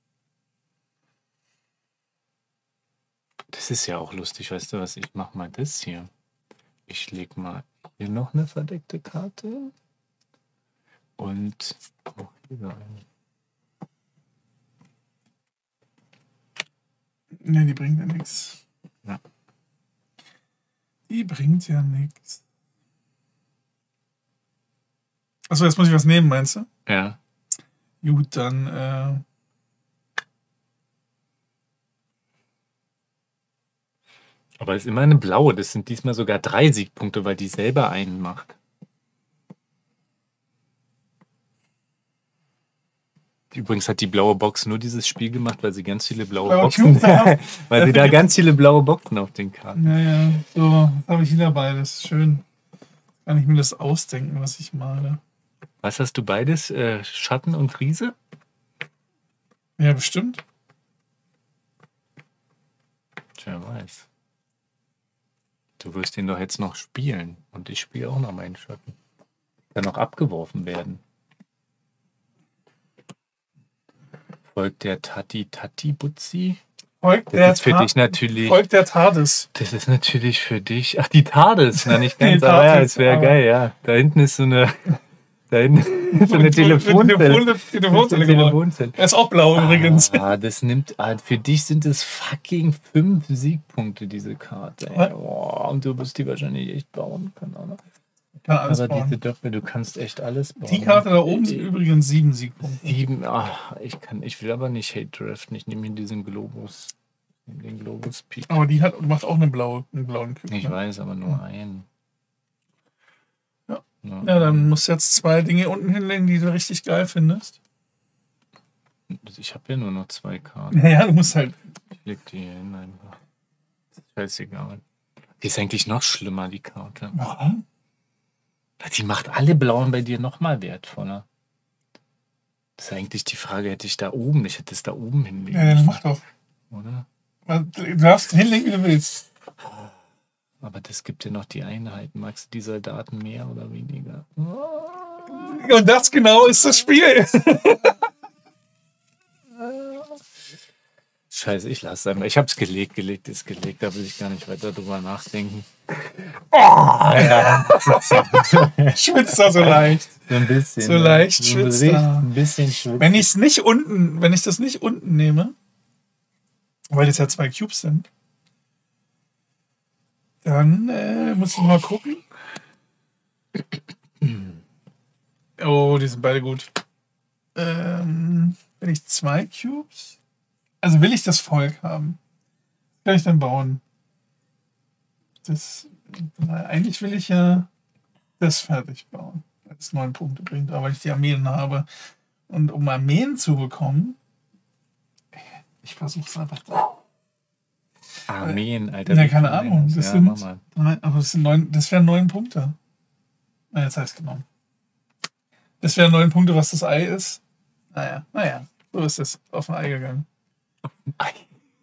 Das ist ja auch lustig, weißt du was? Ich mach mal das hier. Ich leg mal hier noch eine verdeckte Karte. Und oh, hier eine. Ne, die bringt ja nichts. Ja. Die bringt ja nichts. Achso, jetzt muss ich was nehmen, meinst du? Ja. Gut, dann äh, Aber es ist immer eine blaue. Das sind diesmal sogar drei Siegpunkte, weil die selber einen macht. Übrigens hat die blaue Box nur dieses Spiel gemacht, weil sie ganz viele blaue Blaue Boxen Cubes haben. weil sie da ganz viele blaue Boxen auf den Karten. naja, so, jetzt habe ich wieder beides. Schön. Kann ich mir das ausdenken, was ich male. Was hast du beides? Äh, Schatten und Riese? Ja, bestimmt. Tja, weiß. Du wirst den doch jetzt noch spielen. Und ich spiele auch noch meinen Schatten. Kann noch abgeworfen werden. Folgt der Tati Tati Butzi? Folgt der, Das ist für Ta- dich natürlich. folgt der TARDIS. Das ist natürlich für dich. Ach, die TARDIS. Na, nicht ganz, Die aber ja, TARDIS, es wäre aber- geil, ja. Da hinten ist so eine. Da hinten ist so eine Telefonzelle. Telefon- Telefonzelle geworden. Telefonzelle. Er ist auch blau übrigens. Ah, das nimmt. Ah, für dich sind es fucking fünf Siegpunkte, diese Karte. Ey. Boah, und du wirst die wahrscheinlich echt bauen können. Oder? Kann alles Aber bauen. diese Doppel, du kannst echt alles bauen. Die Karte da oben sind übrigens sieben Siegpunkte. Sieben. Ach, ich kann. Ich will aber nicht Hate Draft. Ich nehme hier diesen Globus. Ich nehme den Globus Peak. Aber die hat, macht auch eine blaue, einen blauen Küken. Ich weiß, aber nur einen. Ja. Ja. Ja, dann musst du jetzt zwei Dinge unten hinlegen, die du richtig geil findest. Ich habe ja nur noch zwei Karten. Naja, du musst halt. Ich leg die hier hin einfach. Scheißegal. Die ist eigentlich noch schlimmer, die Karte. Ja. Die macht alle Blauen bei dir nochmal wertvoller. Das ist eigentlich die Frage, hätte ich da oben, ich hätte es da oben hinlegen Ja, dann müssen, mach doch. oder? Du darfst hinlegen, wie du willst. Aber das gibt dir noch die Einheiten. Magst du die Soldaten mehr oder weniger? Und das genau ist das Spiel. Scheiße, ich lasse es. Ich habe es gelegt, gelegt ist gelegt. Da will ich gar nicht weiter drüber nachdenken. Oh, ja. Schwitzt da so leicht. So ein bisschen. So leicht so schwitzt ein er. bisschen schwitzt. Wenn ich es nicht unten, wenn ich das nicht unten nehme, weil das ja zwei Cubes sind, dann äh, muss ich mal gucken. Oh, die sind beide gut. Ähm, will ich zwei Cubes? Also will ich das Volk haben? Was kann ich dann bauen? Das Weil eigentlich will ich ja das fertig bauen, weil es neun Punkte bringt, aber ich die Armeen habe. Und um Armeen zu bekommen, ich versuche es einfach da. Armeen, Alter. Ja, wie keine viele Ahnung. Mengen? Das Ja, sind, mach mal. drei, aber das sind neun, das wären neun Punkte. Na, jetzt habe ich es genommen. Das wären neun Punkte, was das Ei ist. Naja, naja, so ist es. Auf ein Ei gegangen. Ei.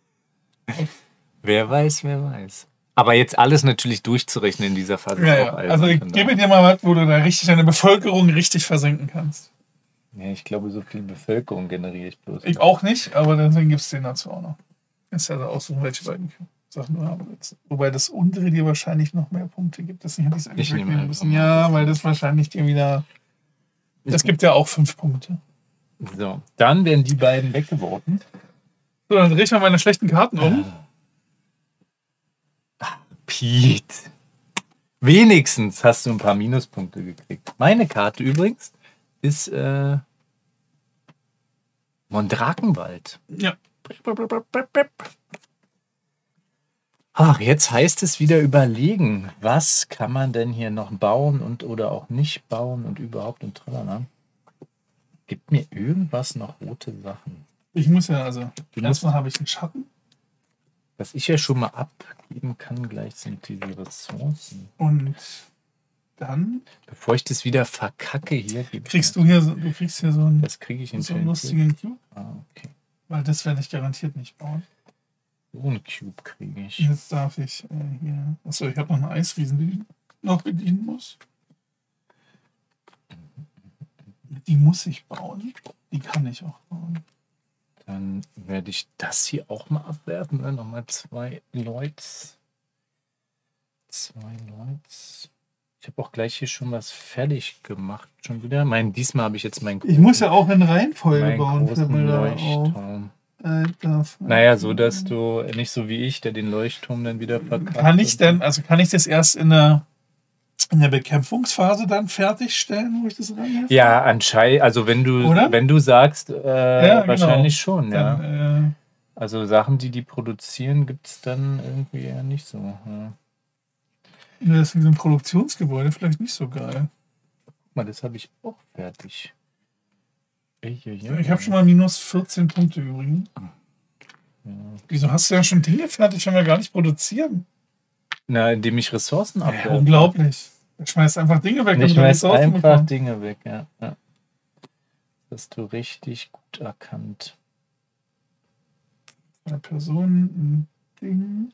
Wer weiß, wer weiß. Aber jetzt alles natürlich durchzurechnen in dieser Phase Ja, ist ja. auch albern, Also ich von gebe daher. dir mal was, wo du da richtig deine Bevölkerung richtig versenken kannst. Ja, ich glaube, so viel Bevölkerung generiere ich bloß. Ich auch nicht, aber deswegen gibt es den dazu auch noch. Kannst ja also aussuchen, welche beiden Sachen du haben willst. Wobei das untere dir wahrscheinlich noch mehr Punkte gibt. Deswegen hätte ich es eigentlich Ich nehme wegnehmen einfach müssen. mal Ja, das. weil das wahrscheinlich dir wieder. Das gibt ja auch fünf Punkte. So, dann werden die beiden weggeworfen. So, dann drehe ich mal meine schlechten Karten um. Pete. Wenigstens hast du ein paar Minuspunkte gekriegt. Meine Karte übrigens ist äh, Mondrakenwald. Ja. Ach, jetzt heißt es wieder überlegen, was kann man denn hier noch bauen und oder auch nicht bauen und überhaupt und tralala. Gibt mir irgendwas noch rote Sachen? Ich muss ja, also, Du erstmal habe ich einen Schatten Was ich ja schon mal abgeben kann, gleich sind die Ressourcen. und dann Bevor ich das wieder verkacke hier, gebe ich kriegst du hier so, du kriegst hier so einen, Das kriege ich in so einen Cube. lustigen Cube, Ah, okay. weil das werde ich garantiert nicht bauen. So einen Cube kriege ich. Jetzt darf ich äh, hier. Achso, ich habe noch eine Eisriesen, die ich noch bedienen muss. Die muss ich bauen. Die kann ich auch bauen. Dann werde ich das hier auch mal abwerfen. Ne? Nochmal zwei Leuts. Zwei Leuts. Ich habe auch gleich hier schon was fertig gemacht. Schon wieder. Mein, diesmal habe ich jetzt meinen Ich muss ja auch in Reihenfolge meinen bauen. fällt mir großen da auf. Leuchtturm. Alter, Naja, so dass du nicht so wie ich, der den Leuchtturm dann wieder verkauft. Kann ich denn, also kann ich das erst in der, in der Bekämpfungsphase dann fertigstellen, wo ich das reinhefte? Ja, anscheinend, also wenn du, Oder? wenn du sagst, äh, Ja, genau. wahrscheinlich schon, ja. Dann, äh, Also Sachen, die die produzieren, gibt es dann irgendwie eher nicht so. Ja. das ist wie so ein Produktionsgebäude vielleicht nicht so geil. Guck mal, das habe ich auch fertig. Ich habe schon mal minus vierzehn Punkte übrigens. Ja. Wieso hast du ja schon Dinge fertig, wenn wir gar nicht produzieren? Na, indem ich Ressourcen Ja, abwerfe. unglaublich. Er schmeißt einfach Dinge weg, Ich damit er schmeiß Ressourcen einfach bekommt. Dinge weg, ja. ja. Das hast du richtig gut erkannt. Eine Person, ein Ding.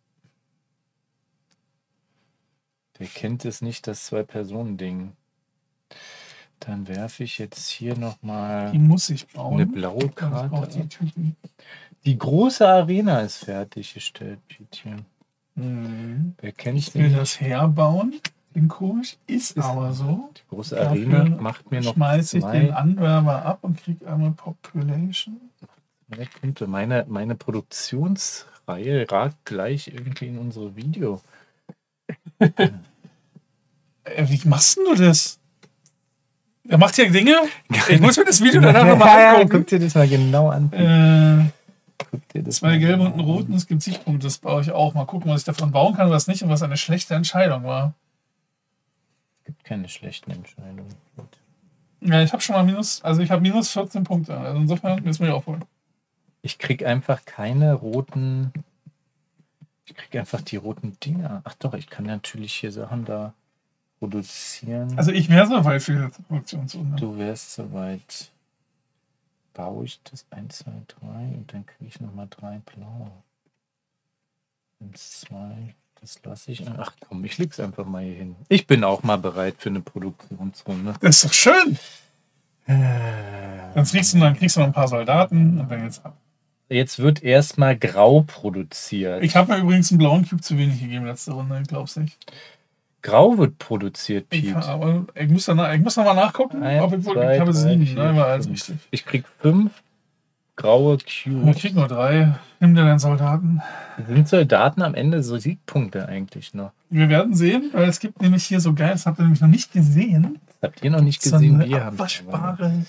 Der kennt es nicht, das Zwei-Personen-Ding. Dann werfe ich jetzt hier nochmal Die muss ich bauen. eine blaue Ich brauche Karte. die Typen. Die große Arena ist fertiggestellt, Pietje. Mhm. Wer kennt Ich will den? das herbauen. Den komisch. Ist aber so. Die große Dafür Arena macht mir noch schmeiße ich zwei, den Anwerber ab und kriege einmal Population. zwei Punkte. Meine, meine Produktionsreihe ragt gleich irgendwie in unsere Video. Äh, wie machst denn du das? Er macht ja Dinge. Ich muss mir das Video danach nochmal angucken. Guck dir das mal genau an. Äh, Guck dir das zwei mal gelbe genau und einen roten, es gibt Siegpunkte. Das baue ich auch. Mal gucken, was ich davon bauen kann, was nicht und was eine schlechte Entscheidung war. Es gibt keine schlechten Entscheidungen. Gut. Ja, ich habe schon mal minus, also ich habe minus vierzehn Punkte. Also insofern müssen wir aufholen. Ich krieg einfach keine roten. Ich krieg einfach die roten Dinger. Ach doch, ich kann natürlich hier Sachen da produzieren. Also ich wäre so weit für die Produktionsrunde. Du wärst soweit. Baue ich das eins, zwei, drei und dann kriege ich nochmal drei blaue. eins, zwei. Das lasse ich. Ach komm, ich leg's einfach mal hier hin. Ich bin auch mal bereit für eine Produktionsrunde. Das ist doch schön. Äh, Dann kriegst du, dann kriegst du noch ein paar Soldaten und dann geht's ab. Jetzt wird erstmal grau produziert. Ich habe mir übrigens einen blauen Cube zu wenig gegeben letzte Runde, ich glaub's nicht. Grau wird produziert, Ich, Pete. aber ich muss, dann, ich muss noch mal nachgucken, Eins, ob ich wohl zwei, ich habe drei, sieben. vier, Nein, war alles fünf. richtig. Ich krieg fünf graue Ich Cubes. krieg nur drei. Nimm dir deinen Soldaten. Sind Soldaten am Ende so Siegpunkte eigentlich noch? Wir werden sehen, weil es gibt nämlich hier so geil, das habt ihr nämlich noch nicht gesehen. Das habt ihr noch nicht So gesehen, eine wir haben abwaschbare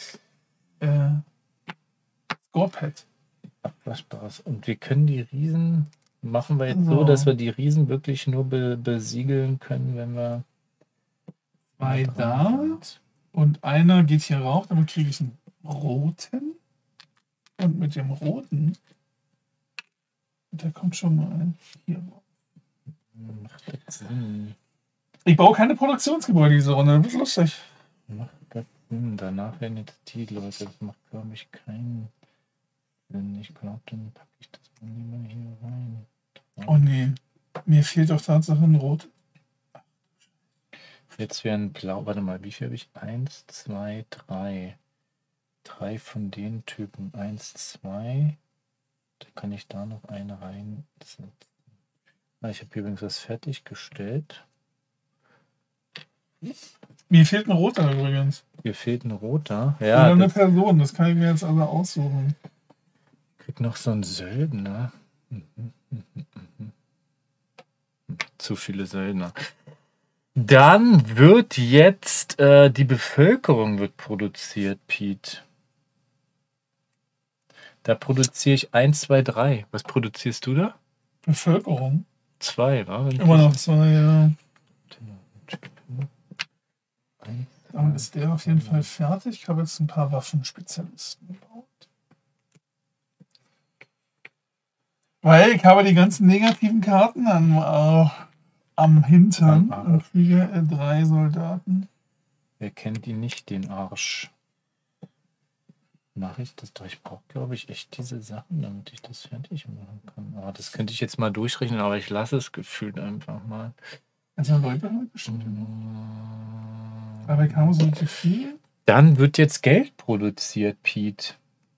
äh, Scorepad. abwaschbares. Und wir können die Riesen. machen wir jetzt so, So. dass wir die Riesen wirklich nur be besiegeln können, wenn wir Zwei dran da. sind. Und einer geht hier rauf, damit kriege ich einen roten. Und mit dem roten, der kommt schon mal hier rauf. Macht das Sinn? Ich baue keine Produktionsgebäude diese Runde, das wird lustig. Macht das Sinn? Danach werden jetzt die Leute. Das macht, glaube ich, keinen Sinn. Ich glaube, dann packe ich das mal lieber hier rein. Oh nee, mir fehlt doch Tatsache ein Rot. Jetzt wären blau. Warte mal, wie viel habe ich? Eins, zwei, drei. Drei von den Typen. Eins, zwei. Da kann ich da noch eine reinsetzen. Ah, ich habe hier übrigens was fertiggestellt. Mir fehlt ein roter übrigens. Hier fehlt ein roter. Oder Ja, eine das Person, das kann ich mir jetzt also aussuchen. kriegt noch so einen Söldner. Mhm, mhm, mhm. Zu viele Söldner. Dann wird jetzt äh, die Bevölkerung wird produziert, Pete. Da produziere ich eins, zwei, drei. Was produzierst du da? Bevölkerung. Zwei, wa? Wenn ich Immer das- noch zwei, ja. Eins, Damit ist der auf jeden Fall fertig. Ich habe jetzt ein paar Waffenspezialisten gebaut. Weil ich habe die ganzen negativen Karten am, äh, am Hintern Am Arsch. und kriege äh, drei Soldaten. Wer kennt die nicht, den Arsch? Mache ich das doch? Ich brauche, glaube ich, echt diese Sachen, damit ich das fertig machen kann. Aber das könnte ich jetzt mal durchrechnen, aber ich lasse es gefühlt einfach mal. Also Leute halt bestimmt. Mm. Aber ich habe so richtig viel. Dann wird jetzt Geld produziert, Pete.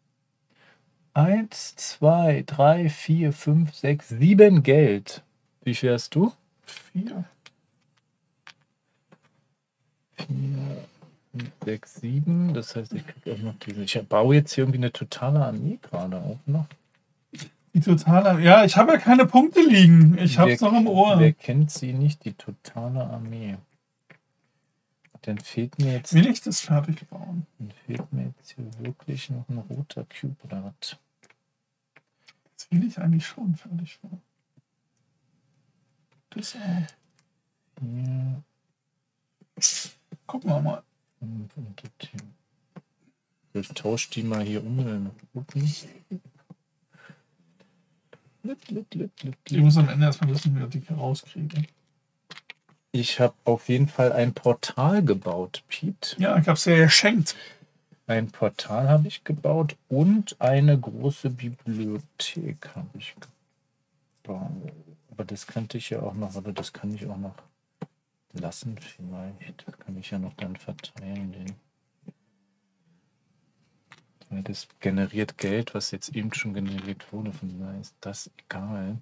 Eins, zwei, drei, vier, fünf, sechs, sieben Geld. Wie viel hast du? Vier. Vier, fünf, sechs, sieben. Das heißt, ich kriege auch noch diese. Ich baue jetzt hier irgendwie eine totale Armee gerade auf noch. Die totale. Ja, ich habe ja keine Punkte liegen. Ich habe es Wer- noch im Ohr. Wer kennt sie nicht? Die totale Armee. Dann fehlt mir jetzt, Will ich das fertig bauen? dann fehlt mir jetzt hier wirklich noch ein roter Cube oder was? Das will ich eigentlich schon fertig bauen. Das auch. Hier Gucken wir mal. und, und das hier. Ich tausche die mal hier um in den roten. Lit, lit, lit, lit, Ich lit. muss am Ende erstmal wissen, wie ich die hier rauskriege. Ich habe auf jeden Fall ein Portal gebaut, Pete. Ja, ich habe es ja geschenkt. Ein Portal habe ich gebaut und eine große Bibliothek habe ich gebaut. Aber das könnte ich ja auch noch, oder das kann ich auch noch lassen vielleicht. Das kann ich ja noch dann verteilen. Den. Weil das generiert Geld, was jetzt eben schon generiert wurde. Von daher ist das egal.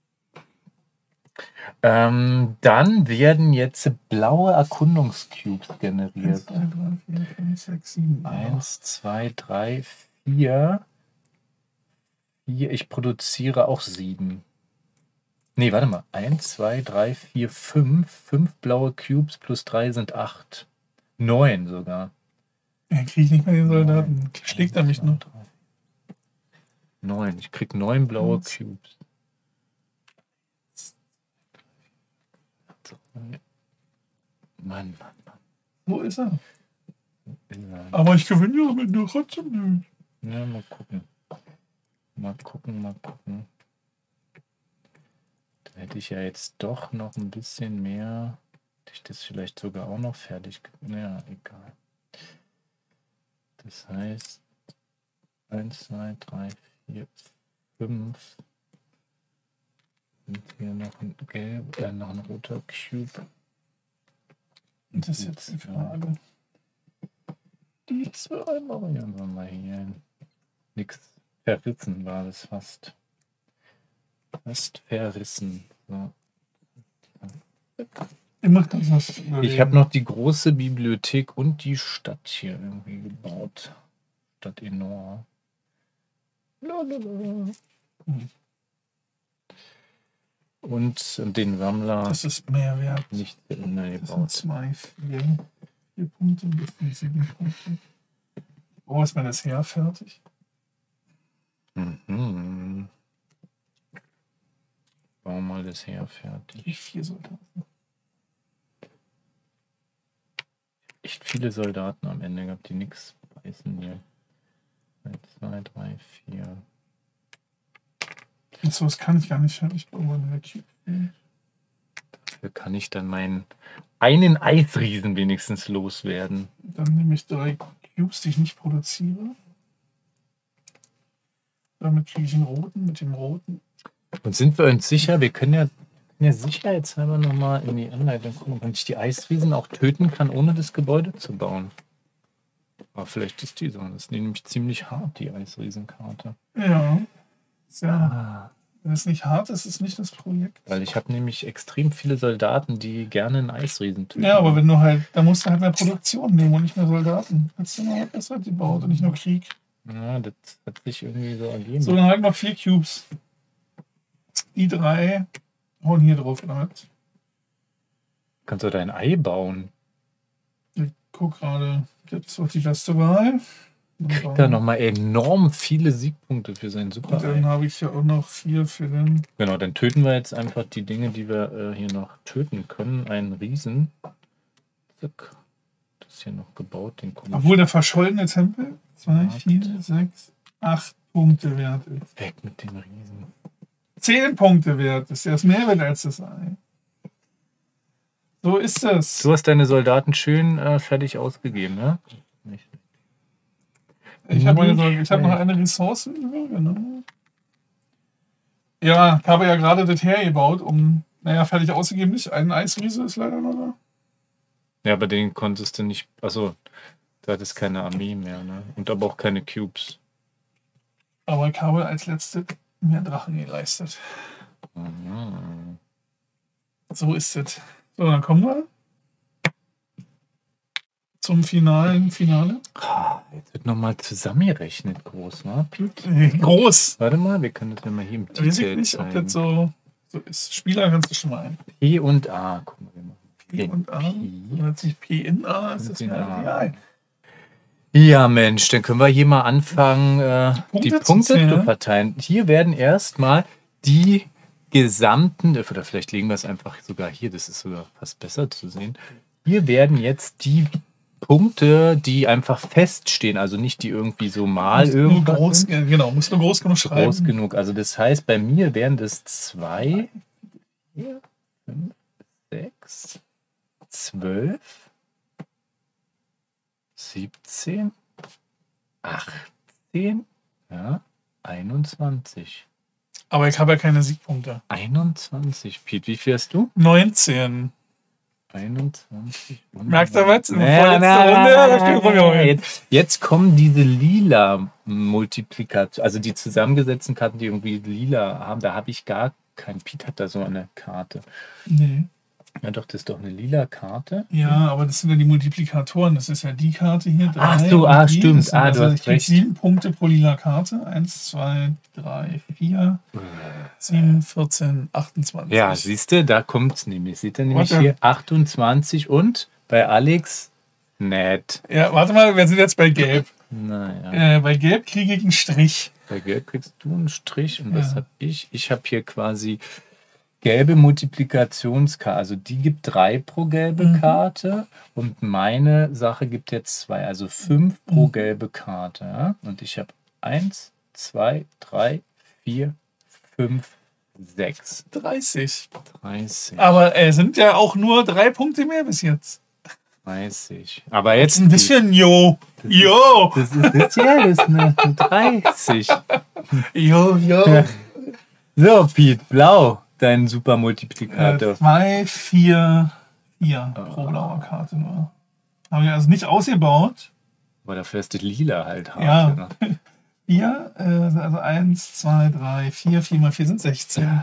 Ähm, dann werden jetzt blaue Erkundungscubes eins, generiert. zwei, drei, vier, fünf, sechs, sieben. Eins, zwei, drei, vier. Vier. Ich produziere auch sieben. Nee, warte mal. Eins, zwei, drei, vier, fünf. Fünf blaue Cubes plus drei sind acht. Neun sogar. Ja, kriege ich nicht mehr den Soldaten. Schlägt er mich noch? Neun. Ich krieg neun blaue Eins. Cubes. Mann, Mann, Mann. Wo ist er? Mann. Aber ich gewinne ja mit nur trotzdem nicht. Ja, mal gucken. Mal gucken, mal gucken. Da hätte ich ja jetzt doch noch ein bisschen mehr. Hätte ich das vielleicht sogar auch noch fertig. ge- Ja, egal. Das heißt eins, zwei, drei, vier, fünf. Und hier noch ein gelb, äh, noch ein roter Cube. Das ist jetzt die Frage. Die zwei machen wir mal hier. Nix verrissen war das fast. Fast verrissen. So. Ich mach das was. Ich habe noch die große Bibliothek und die Stadt hier irgendwie gebaut. Stadt Enor. Lalalala. Und den Sammler Das ist mehr wert. nicht zu Ende Das sind gebaut. zwei, vier, vier Punkte, das sind sieben Punkte. Oh, ist mir das Heer fertig? Mhm. alles her, fertig. Die vier Soldaten. Echt viele Soldaten am Ende gehabt, die nichts beißen hier. eins, zwei, drei, vier. Und so, das kann ich gar nicht fertig bauen. Dafür kann ich dann meinen einen Eisriesen wenigstens loswerden. Dann nehme ich drei Cubes, die ich nicht produziere. Damit kriege ich den roten mit dem roten. Und sind wir uns sicher, wir können ja, können ja sicherheitshalber nochmal in die Anleitung gucken, ob ich die Eisriesen auch töten kann, ohne das Gebäude zu bauen. Aber vielleicht ist die so. Das ist nämlich ziemlich hart, die Eisriesenkarte. Ja. Sehr. Ah. Wenn es nicht hart ist, ist es nicht das Projekt. Weil ich habe nämlich extrem viele Soldaten, die gerne einen Eisriesen töten. Ja, aber wenn du halt, da musst du halt mehr Produktion nehmen und nicht mehr Soldaten. Hättest du noch besser gebaut und nicht nur Krieg. Ja, das hat sich irgendwie so ergeben. So, dann halt noch vier Cubes. Die drei hauen hier drauf damit. Kannst du dein Ei bauen? Ich guck gerade, gibt es auch die beste Wahl. Kriegt er nochmal enorm viele Siegpunkte für sein Super. Und dann habe ich ja auch noch vier für den. Genau, dann töten wir jetzt einfach die Dinge, die wir äh, hier noch töten können. Einen Riesen. Zack. Das ist hier noch gebaut, den komischen. Obwohl der verschollene Tempel zwei, vier, sechs, acht Punkte wert ist. Weg mit dem Riesen. zehn Punkte wert ist. Der ist mehr wert als das Ei. So ist das. Du hast deine Soldaten schön äh, fertig ausgegeben, ne? Nicht. Ich habe hab noch eine Ressource über, genau. Ja, ich habe ja gerade das hergebaut, um, naja, fertig ausgegeben nicht. Ein Eisriese ist leider noch da. Ja, aber den konntest du nicht. Achso, du hattest keine Armee mehr, ne? Und aber auch keine Cubes. Aber ich habe als letzte mehr Drachen geleistet. Mhm. So ist es. So, dann kommen wir zum finalen Finale. Jetzt wird nochmal zusammengerechnet groß, ne, Piet? Groß. Warte mal, wir können das ja mal hier im Weiß ich Titel nicht, ob zeigen. das so, so ist. Spieler kannst du schon mal ein. P und A. Guck mal, wir machen P und A. P. Und sich P in A. Das ist in mir A. egal. Ja, Mensch, dann können wir hier mal anfangen, äh, Punkte die zu Punkte zählen. zu verteilen. Hier werden erstmal die gesamten, oder vielleicht legen wir es einfach sogar hier, das ist sogar fast besser zu sehen. Hier werden jetzt die Punkte, die einfach feststehen, also nicht die irgendwie so mal Musst nur irgendwas groß, sind. ja, genau, musst nur groß genug schreiben. Groß genug. Also das heißt, bei mir wären das zwei, vier, fünf, sechs, zwölf, siebzehn, achtzehn, ja, einundzwanzig. Aber ich habe ja keine Siegpunkte. einundzwanzig, Piet, wie viel hast du? neunzehn. einundzwanzig. Merkt ihr was? In der Ja, vorletzten na, Runde na, hab ich na, den rumgeholt. jetzt, jetzt kommen diese lila Multiplikatoren, also die zusammengesetzten Karten, die irgendwie lila haben. Da habe ich gar keinen. Piet hat da so eine Karte. Nee. Ja doch, das ist doch eine lila Karte. Ja, aber das sind ja die Multiplikatoren. Das ist ja die Karte hier. Drei Ach so, und ah, die. stimmt. Das sind Ah, also, du hast ich krieg recht. sieben Punkte pro lila Karte. Eins, zwei, drei, vier, sieben, vierzehn, achtundzwanzig. Ja, siehst du, da kommt es nämlich. Seht ihr nämlich Warte. hier achtundzwanzig und bei Alex nett. Ja, warte mal, wir sind jetzt bei Gelb. Naja. Äh, bei Gelb kriege ich einen Strich. Bei Gelb kriegst du einen Strich und Ja. was habe ich? Ich habe hier quasi gelbe Multiplikationskarte. Also die gibt drei pro gelbe Mhm. Karte und meine Sache gibt jetzt zwei, also fünf pro Mhm. gelbe Karte. Ja? Und ich habe eins, zwei, drei, vier, fünf, sechs. dreißig. dreißig. Aber es sind ja auch nur drei Punkte mehr bis jetzt. dreißig. Aber Was jetzt. ist denn das für ein Jo? Jo! Das ist das, ja, das ist eine, eine dreißig. Jo, jo. So, Piet, blau, dein super Multiplikator. Äh, zwei, vier, vier pro blaue Karte nur. Habe ich also nicht ausgebaut. Aber dafür ist das lila halt hart. Ja. Ne? Vier, äh, also eins, zwei, drei, vier, vier mal vier sind sechzehn.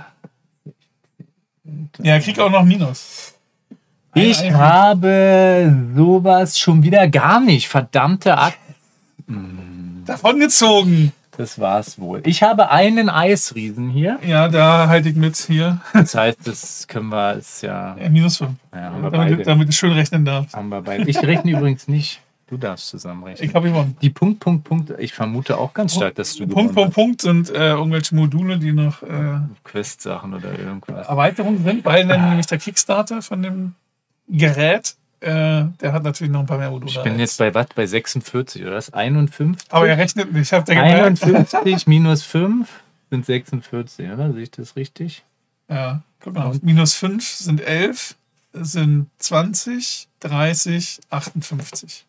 Ja, krieg auch noch Minus. Ein Ich Ei- habe sowas schon wieder gar nicht. Verdammte Akt. davongezogen. Das war's wohl. Ich habe einen Eisriesen hier. Ja, da halte ich mit hier. Das heißt, das können wir, ist ja. Ja, minus fünf. ja haben, wir Damit, beide, damit ich schön rechnen darf. haben wir beide. Ich rechne übrigens nicht. Du darfst zusammenrechnen. Ich habe immer Die Punkt, Punkt, Punkt, ich vermute auch ganz stark, dass du Punkt, Punkt, Punkt sind äh, irgendwelche Module, die noch äh, Quest-Sachen oder irgendwas. Erweiterungen sind, weil dann nämlich der Kickstarter von dem Gerät, äh, der hat natürlich noch ein paar mehr Module. Ich bin als- jetzt bei was? Bei sechsundvierzig oder was? einundfünfzig? Aber er rechnet nicht. Ich habe der gemerkt. einundfünfzig minus fünf sind sechsundvierzig, oder? Sehe ich das richtig? Ja, guck mal. Minus fünf sind elf, sind zwanzig, dreißig, achtundfünfzig.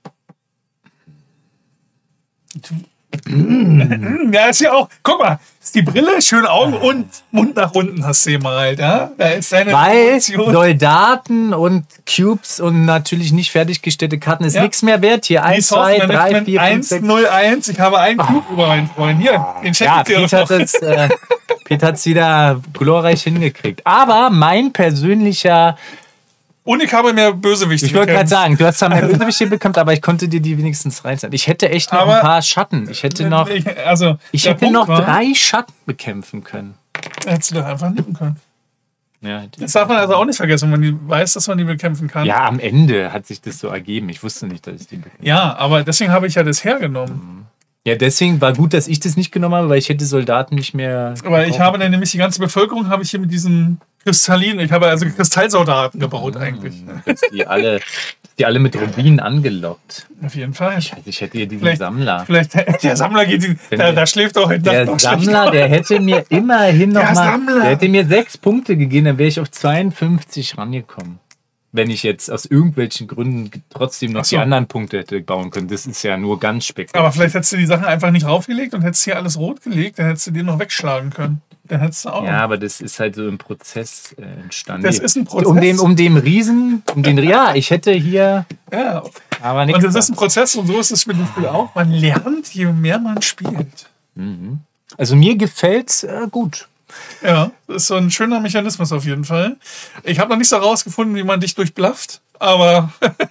Ja, ist ja auch, guck mal, ist die Brille, schöne Augen und Mund nach unten hast du gemalt, ja? Da ist deine Weil Emotion. Soldaten und Cubes und natürlich nicht fertiggestellte Karten ist Ja. nichts mehr wert. Hier eins, zwei, drei, vier, fünf, eins sechs. null eins, ich habe einen Cube über meinen Freund. Hier, den check Ja, ich dir Peter noch. hat es äh, Peter hat's wieder glorreich hingekriegt. Aber mein persönlicher, Und ich habe mehr Bösewichte. ich wollte gerade bekämpft. sagen, du hast zwar mehr Bösewichte bekommen, aber ich konnte dir die wenigstens reinsetzen. Ich hätte echt noch Aber- ein paar Schatten. Ich hätte noch, Ich, also, ich der hätte Punkt noch war, drei Schatten bekämpfen können. Hättest du doch einfach nehmen können. Ja, hätte ich- Das darf man also auch nicht vergessen, wenn man die weiß, dass man die bekämpfen kann. ja, am Ende hat sich das so ergeben. Ich wusste nicht, dass ich die bekämpfe. Ja, aber deswegen habe ich ja das hergenommen. Ja, deswegen war gut, dass ich das nicht genommen habe, weil ich hätte Soldaten nicht mehr. Weil ich habe dann nämlich die ganze Bevölkerung habe ich hier mit diesen Kristallinen, ich habe also Kristallsoldaten gebaut eigentlich. Dass die alle, die alle mit Rubinen angelockt. Auf jeden Fall. Also ich hätte hier diesen Vielleicht- Sammler. Vielleicht der Sammler geht, in- Wenn da, der- da schläft auch heute Nacht Der noch schlecht. Sammler, der hätte mir immerhin noch Der mal, Sammler. der hätte mir sechs Punkte gegeben, dann wäre ich auf zweiundfünfzig rangekommen. Wenn ich jetzt aus irgendwelchen Gründen trotzdem noch Ach so. die anderen Punkte hätte bauen können. Das ist ja nur ganz spektakulär. Aber vielleicht hättest du die Sachen einfach nicht raufgelegt und hättest hier alles rot gelegt, dann hättest du den noch wegschlagen können. Dann hättest du auch Ja, noch. aber das ist halt so im Prozess äh, entstanden. Das ist ein Prozess. Um den, um den Riesen, um den, ja, ich hätte hier Ja. aber nichts. Und das ist ein Prozess und so ist es mit dem Spiel auch. Man lernt, je mehr man spielt. Also mir gefällt's äh, gut. Ja, das ist so ein schöner Mechanismus auf jeden Fall. Ich habe noch nicht so rausgefunden, wie man dich durchblufft, aber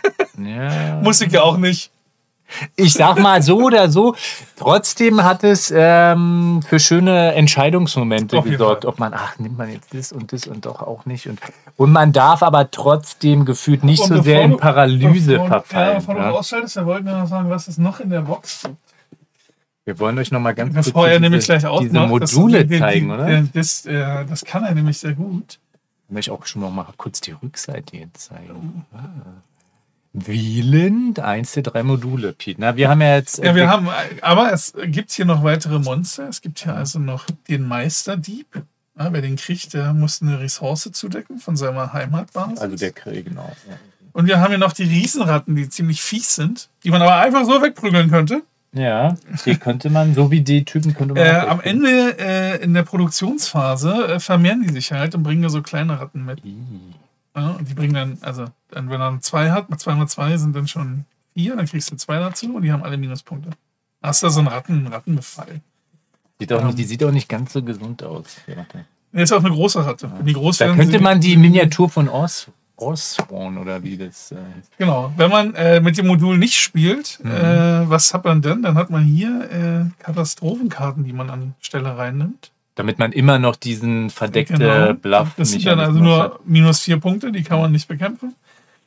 Ja. muss ich ja auch nicht. Ich sag mal so oder so, trotzdem hat es ähm, für schöne Entscheidungsmomente Auf jeden gesorgt, Fall. ob man, ach, nimmt man jetzt das und das und doch auch nicht. Und, und man darf aber trotzdem gefühlt nicht Und so bevor sehr in du- Paralyse bevor- Ja, verfallen. bevor du Ja. ausschaltest, wir wollten ja noch sagen, was es noch in der Box gibt. Wir wollen euch noch mal ganz Bevor kurz er diese, nämlich gleich diese ausmacht. das- Module die- die- zeigen, die- oder? Das, äh, das kann er nämlich sehr gut. Ich möchte auch schon noch mal kurz die Rückseite jetzt zeigen. Ah. Wieland, eins der drei Module, Pete. Na, wir haben ja jetzt. Ja, wir haben, aber es gibt hier noch weitere Monster. Es gibt hier also noch den Meisterdieb. Ja, wer den kriegt, der muss eine Ressource zudecken von seiner Heimatbasis. Also der Krieg, genau. Ja. Und wir haben hier noch die Riesenratten, die ziemlich fies sind, die man aber einfach so wegprügeln könnte. Ja, die könnte man, so wie die Typen könnte man. Äh, auch am wegnehmen. Ende, äh, in der Produktionsphase, äh, vermehren die sich halt und bringen da so kleine Ratten mit. Ih. Ja, und die bringen dann, also dann, wenn man zwei hat, mit zwei mal zwei sind dann schon vier, dann kriegst du zwei dazu und die haben alle Minuspunkte. Hast du so einen Ratten, Rattenbefall. Sieht auch nicht, die sieht auch nicht ganz so gesund aus. Ja, warte. Der ist auch eine große Ratte. Wenn die groß Da werden, könnte sind- man die Miniatur von Os Osborn oder wie das. Äh, Genau. Wenn man äh, mit dem Modul nicht spielt, Mhm. äh, was hat man denn? Dann hat man hier äh, Katastrophenkarten, die man an Stelle reinnimmt. damit man immer noch diesen verdeckte Genau. Bluff. Das sind dann also nur minus vier Punkte, die kann man nicht bekämpfen.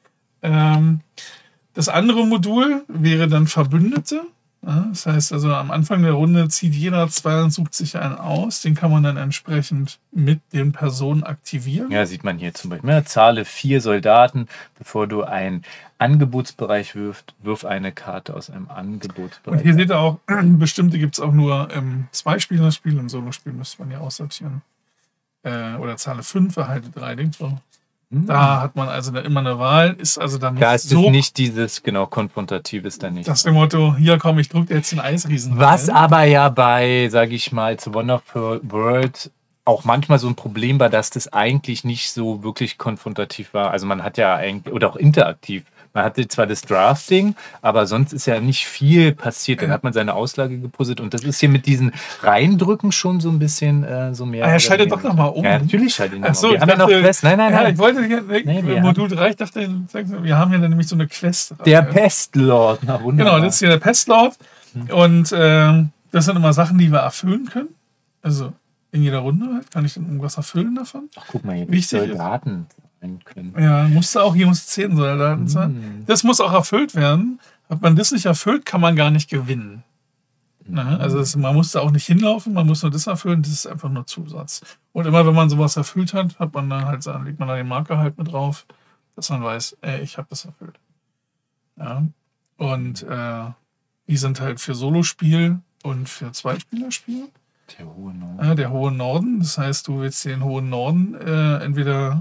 Ähm, das andere Modul wäre dann Verbündete. Ja, das heißt also, am Anfang der Runde zieht jeder zwei und sucht sich einen aus. Den kann man dann entsprechend mit den Personen aktivieren. Ja, sieht man hier zum Beispiel. Ja, zahle vier Soldaten, bevor du einen Angebotsbereich wirfst. Wirf eine Karte aus einem Angebotsbereich. Und hier seht ihr auch, bestimmte gibt es auch nur im Zweispieler-Spiel. Im Solospiel müsste man ja aussortieren. Äh, oder Zahle fünf, erhalte drei Dingsbau. Da hat man also dann immer eine Wahl, ist also dann nicht Da ist so, es nicht dieses, genau, konfrontatives dann nicht. das dem Motto, hier komm, ich drücke jetzt den Eisriesen Was rein. aber ja bei, sage ich mal, zu Wonderful World auch manchmal so ein Problem war, dass das eigentlich nicht so wirklich konfrontativ war. Also man hat ja eigentlich, oder auch interaktiv, man hatte zwar das Drafting, aber sonst ist ja nicht viel passiert. Dann Ja. hat man seine Auslage gepuzzelt und das ist hier mit diesen Reindrücken schon so ein bisschen äh, so mehr. Ah, er schaltet doch noch mal um. Ja, natürlich schaltet ihn Ach noch so, mal. Wir ich haben ja noch dachte- Quest. Nein, nein, Ja, nein. ich wollte hier, nee, Nee, wir Modul drei, ich dachte, wir haben hier dann nämlich so eine Quest. Der Pestlord. Na, wunderbar. Genau, das ist hier der Pestlord. Und ähm, das sind immer Sachen, die wir erfüllen können. Also in jeder Runde halt. Kann ich dann irgendwas erfüllen davon? Ach, guck mal, hier Wichtig ist- Soldaten sein können. Ja, musste auch, hier muss zehn Soldaten sein. Das muss auch erfüllt werden. Hat man das nicht erfüllt, kann man gar nicht gewinnen. Ne? Also es, man muss da auch nicht hinlaufen, man muss nur das erfüllen, das ist einfach nur Zusatz. Und immer wenn man sowas erfüllt hat, hat man dann halt, legt man da den Marker halt mit drauf, dass man weiß, ey, ich habe das erfüllt. Ja. Und äh, die sind halt für Solospiel und für Zweitspielerspiel. Der hohe Norden. Äh, der hohe Norden, das heißt, du willst den hohen Norden äh, entweder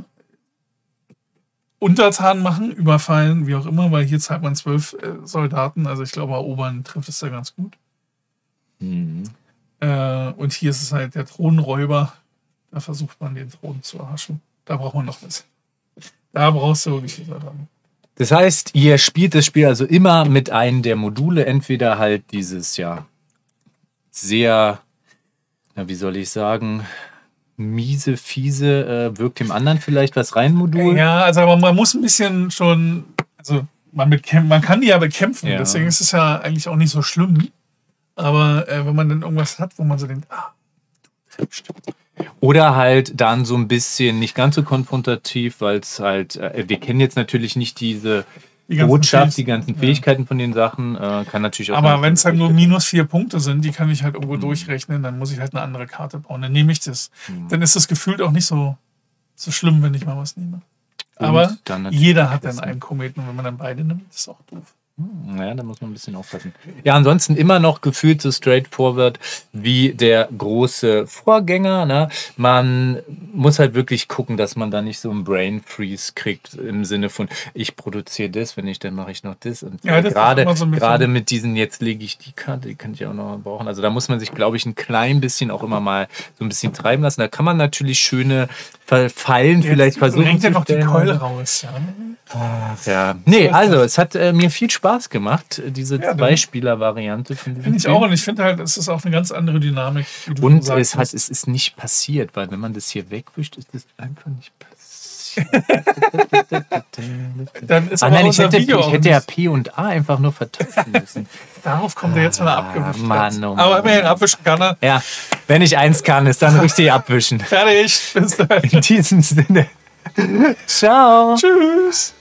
untertan machen, überfallen, wie auch immer, weil hier zahlt man zwölf äh, Soldaten, also ich glaube, erobern trifft es da ganz gut. Mhm. Äh, und hier ist es halt der Thronräuber. Da versucht man den Thron zu erhaschen. Da braucht man noch was. Da brauchst du wirklich viel dran. Das heißt, ihr spielt das Spiel also immer mit einem der Module, entweder halt dieses, ja, sehr, na, wie soll ich sagen, miese, fiese, äh, wirkt dem anderen vielleicht was rein, Modul. Ja, also aber man muss ein bisschen schon, also man, bekämpft, man kann die ja bekämpfen, Ja. deswegen ist es ja eigentlich auch nicht so schlimm. Aber äh, wenn man dann irgendwas hat, wo man so denkt, ah, stimmt. Oder halt dann so ein bisschen nicht ganz so konfrontativ, weil es halt, äh, wir kennen jetzt natürlich nicht diese Die ganzen Botschaft, Fähig- die ganzen ja. Fähigkeiten von den Sachen, äh, kann natürlich auch. Aber wenn es halt nur minus vier Punkte sind, die kann ich halt irgendwo durchrechnen, dann muss ich halt eine andere Karte bauen. Dann nehme ich das. Mhm. Dann ist das gefühlt auch nicht so, so schlimm, wenn ich mal was nehme. Aber dann natürlich jeder hat dann essen. einen Kometen und wenn man dann beide nimmt, ist auch doof. Naja, da muss man ein bisschen aufpassen. Ja, ansonsten immer noch gefühlt so straightforward wie der große Vorgänger. Ne? Man muss halt wirklich gucken, dass man da nicht so einen Brain Freeze kriegt im Sinne von, ich produziere das, wenn ich, dann mache ich noch das. Und Ja, das ist gerade immer so ein bisschen- gerade mit diesen, jetzt lege ich die Karte, die kann ich auch noch brauchen. Also da muss man sich, glaube ich, ein klein bisschen auch immer mal so ein bisschen treiben lassen. Da kann man natürlich schöne Fallen vielleicht versuchen Bringt ja zu noch die stellen. Keule raus. Ja. Ja. Nee, also es hat äh, mir viel Spaß gemacht, diese Ja, dann- Zweispieler-Variante von diesem Finde ich Spiel. auch. Und ich finde halt, es ist auch eine ganz andere Dynamik. Wie du Und schon es, hat, sagtest. es ist nicht passiert, weil wenn man das hier wegwischt, ist das einfach nicht passiert. Dann ist Ah aber nein, ich unser hätte, Video ich auch hätte ja nicht- P und A einfach nur verteilen müssen. Darauf kommt er jetzt, wenn er abgewischt Mann, hat. oh Mann. Aber immerhin abwischen kann er. Ja, wenn ich eins kann, ist dann richtig abwischen. Fertig. Bis dann. In diesem Sinne. Ciao. Tschüss.